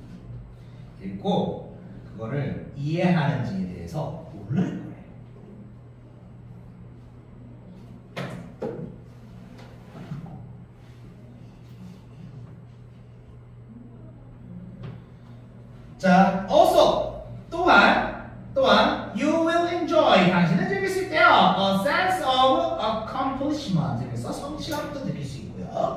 읽고 그거를 이해하는지에 대해서 놀랄 거예요. 자, also 또한 또한 you will enjoy 당신은 즐길 수 있대요. A sense of accomplishment. 그래서 성취감도 느낄 수 있고요.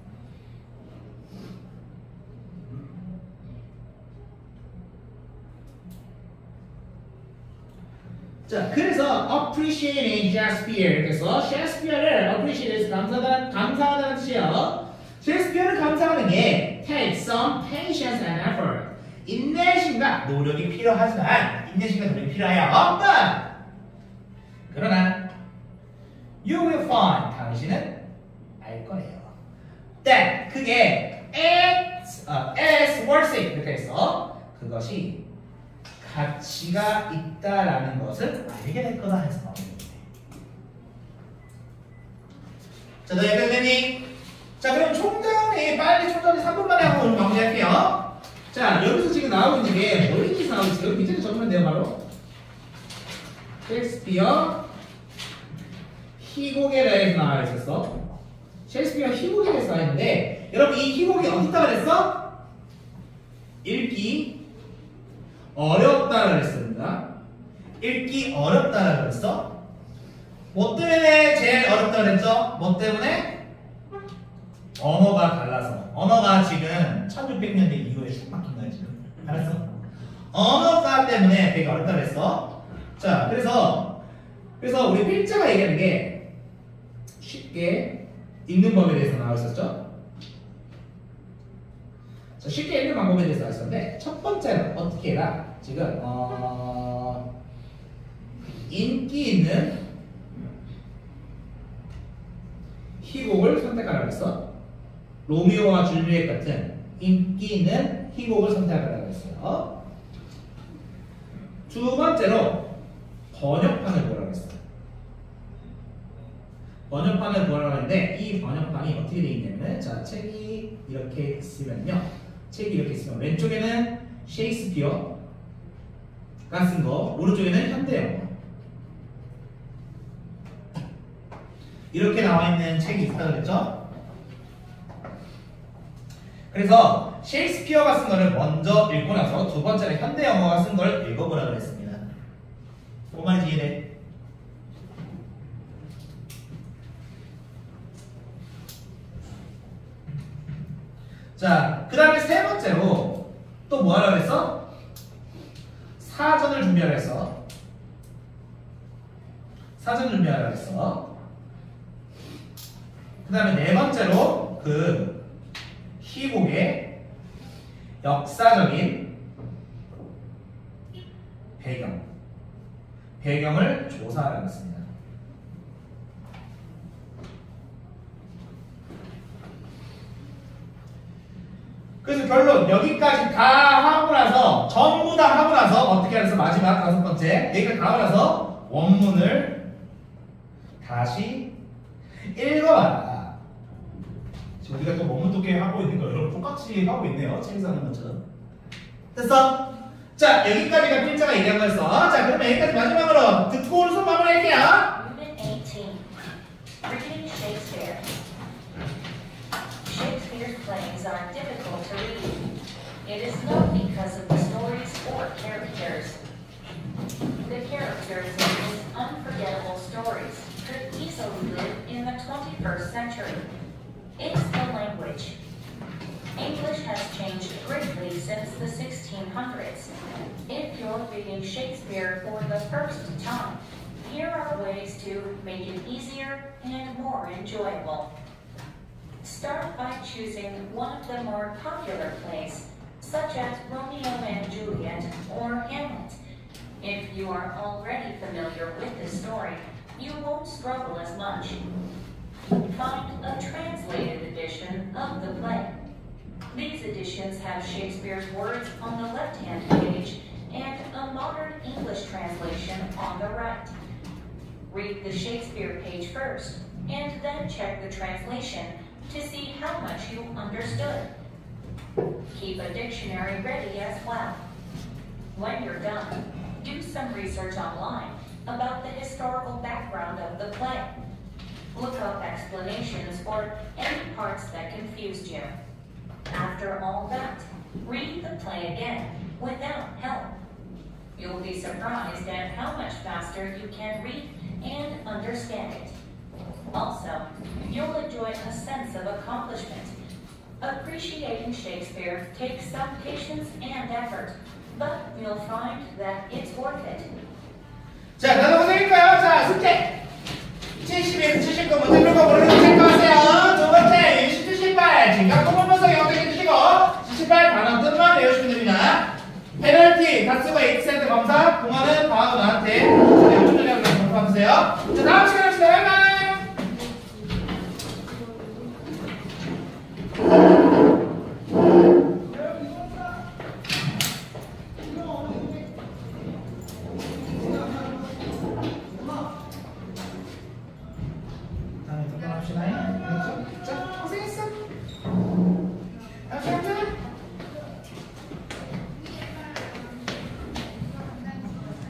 자, 그래서 appreciating Shakespeare. 그래서 셰익스피어를 appreciate 감사하다 감사하다는 뜻이에요. 셰익스피어를 감사하는 게 take some patience and effort. 인내심과 노력이 필요하지만 인내심과 노력이 필요해요. But 그러나 you will find 당신은 알 거예요. that 그게 it's, uh, it's worth it 이렇게 해서 그것이 가치가 있다라는 것을 알게 될 거다 해서 나오는 거예요. 자, 너 여기까지 됐니? 자, 그럼 총정리 빨리 총정리 삼 분 만에 하고 오늘 마무리할게요. 자, 여기서 지금 나오고 있는 게 뭐인지 나오고 있어요. 여기 밑에 적으면 돼요, 바로. 셰익스피어 희곡에 대해서 나와 있었어. 셰익스피어 희곡에 대해서 나와 있는데, 여러분 이 희곡이 어떻다 그랬어? 읽기 어렵다라고 그랬습니다. 읽기 어렵다라고 그랬어. 뭐 때문에 제일 어렵다고 그랬죠? 뭐 때문에? 언어가 달라서. 언어가 지금 천육백 년대 이후에 쭉 바뀐 거야 지금. 알았어? 언어가 때문에 되게 어렵다고 그랬어. 자, 그래서 그래서 우리 필자가 얘기하는 게 쉽게 읽는 법에 대해서 나와 있었죠. 자, 쉽게 읽는 방법에 대해서 나와 있었는데 첫 번째는 어떻게 해라? 지금 어... 인기 있는 희곡을 선택하라고 했어. 로미오와 줄리엣 같은 인기 있는 희곡을 선택하라고 했어요. 두 번째로 번역판을 보라고 했어요. 번역판을 보라고 했는데 이 번역판이 어떻게 되어 있냐면 자 책이 이렇게 있으면요. 책이 이렇게 있으면 왼쪽에는 셰익스피어가 쓴 거, 오른쪽에는 현대영어 이렇게 나와 있는 책이 있다고 그랬죠? 그래서 셰익스피어가 쓴 거를 먼저 읽고 나서 두 번째로 현대영어가 쓴 걸 읽어보라고 그랬습니다. 뭔 말인지 이해돼? 자, 그 다음에 세 번째로 또 뭐 하라고 했어? 사전을 준비하라고 했어. 사전 준비하라고 했어. 그 다음에 네 번째로 그 희곡의 역사적인 배경, 배경을 조사하라고 했습니다. 그래서 결론 여기까지 다 하고 나서 전부 다 하고 나서 어떻게 해서 마지막 다섯 번째 여기까지 다 하고 나서 원문을 다시 읽어봐라. 지금 우리가 또 원문 독해 하고 있는 거 여러분 똑같이 하고 있네요. 책에서 하는 것처럼. 됐어? 자 여기까지가 필자가 얘기한 거였어. 자 그러면 여기까지 마지막으로 듣고 오는 수업 마무리할게요. Unit eighteen. Reading Shakespeare. Shakespeare's plays are difficult to read. It is not because of the stories or characters. The characters in his unforgettable stories could easily live in the twenty-first century. It's the language. English has changed greatly since the sixteen hundreds. If you're reading Shakespeare for the first time, here are ways to make it easier and more enjoyable. Start by choosing one of the more popular plays, such as Romeo and Juliet or Hamlet. If you are already familiar with the story, you won't struggle as much. Find a translated edition of the play. These editions have Shakespeare's words on the left-hand page and a modern English translation on the right. Read the Shakespeare page first, and then check the translation to see how much you understood. Keep a dictionary ready as well. When you're done, do some research online about the historical background of the play. Look up explanations for any parts that confused you. After all that, read the play again without help. You'll be surprised at how much faster you can read and understand it. Also, you'll enjoy a sense of accomplishment. Appreciating Shakespeare takes some patience and effort, but you'll find that it's worth it. 자, 다들 고생했고요. 자, 숙제 칠십에서 칠십 거 먼저 읽어보는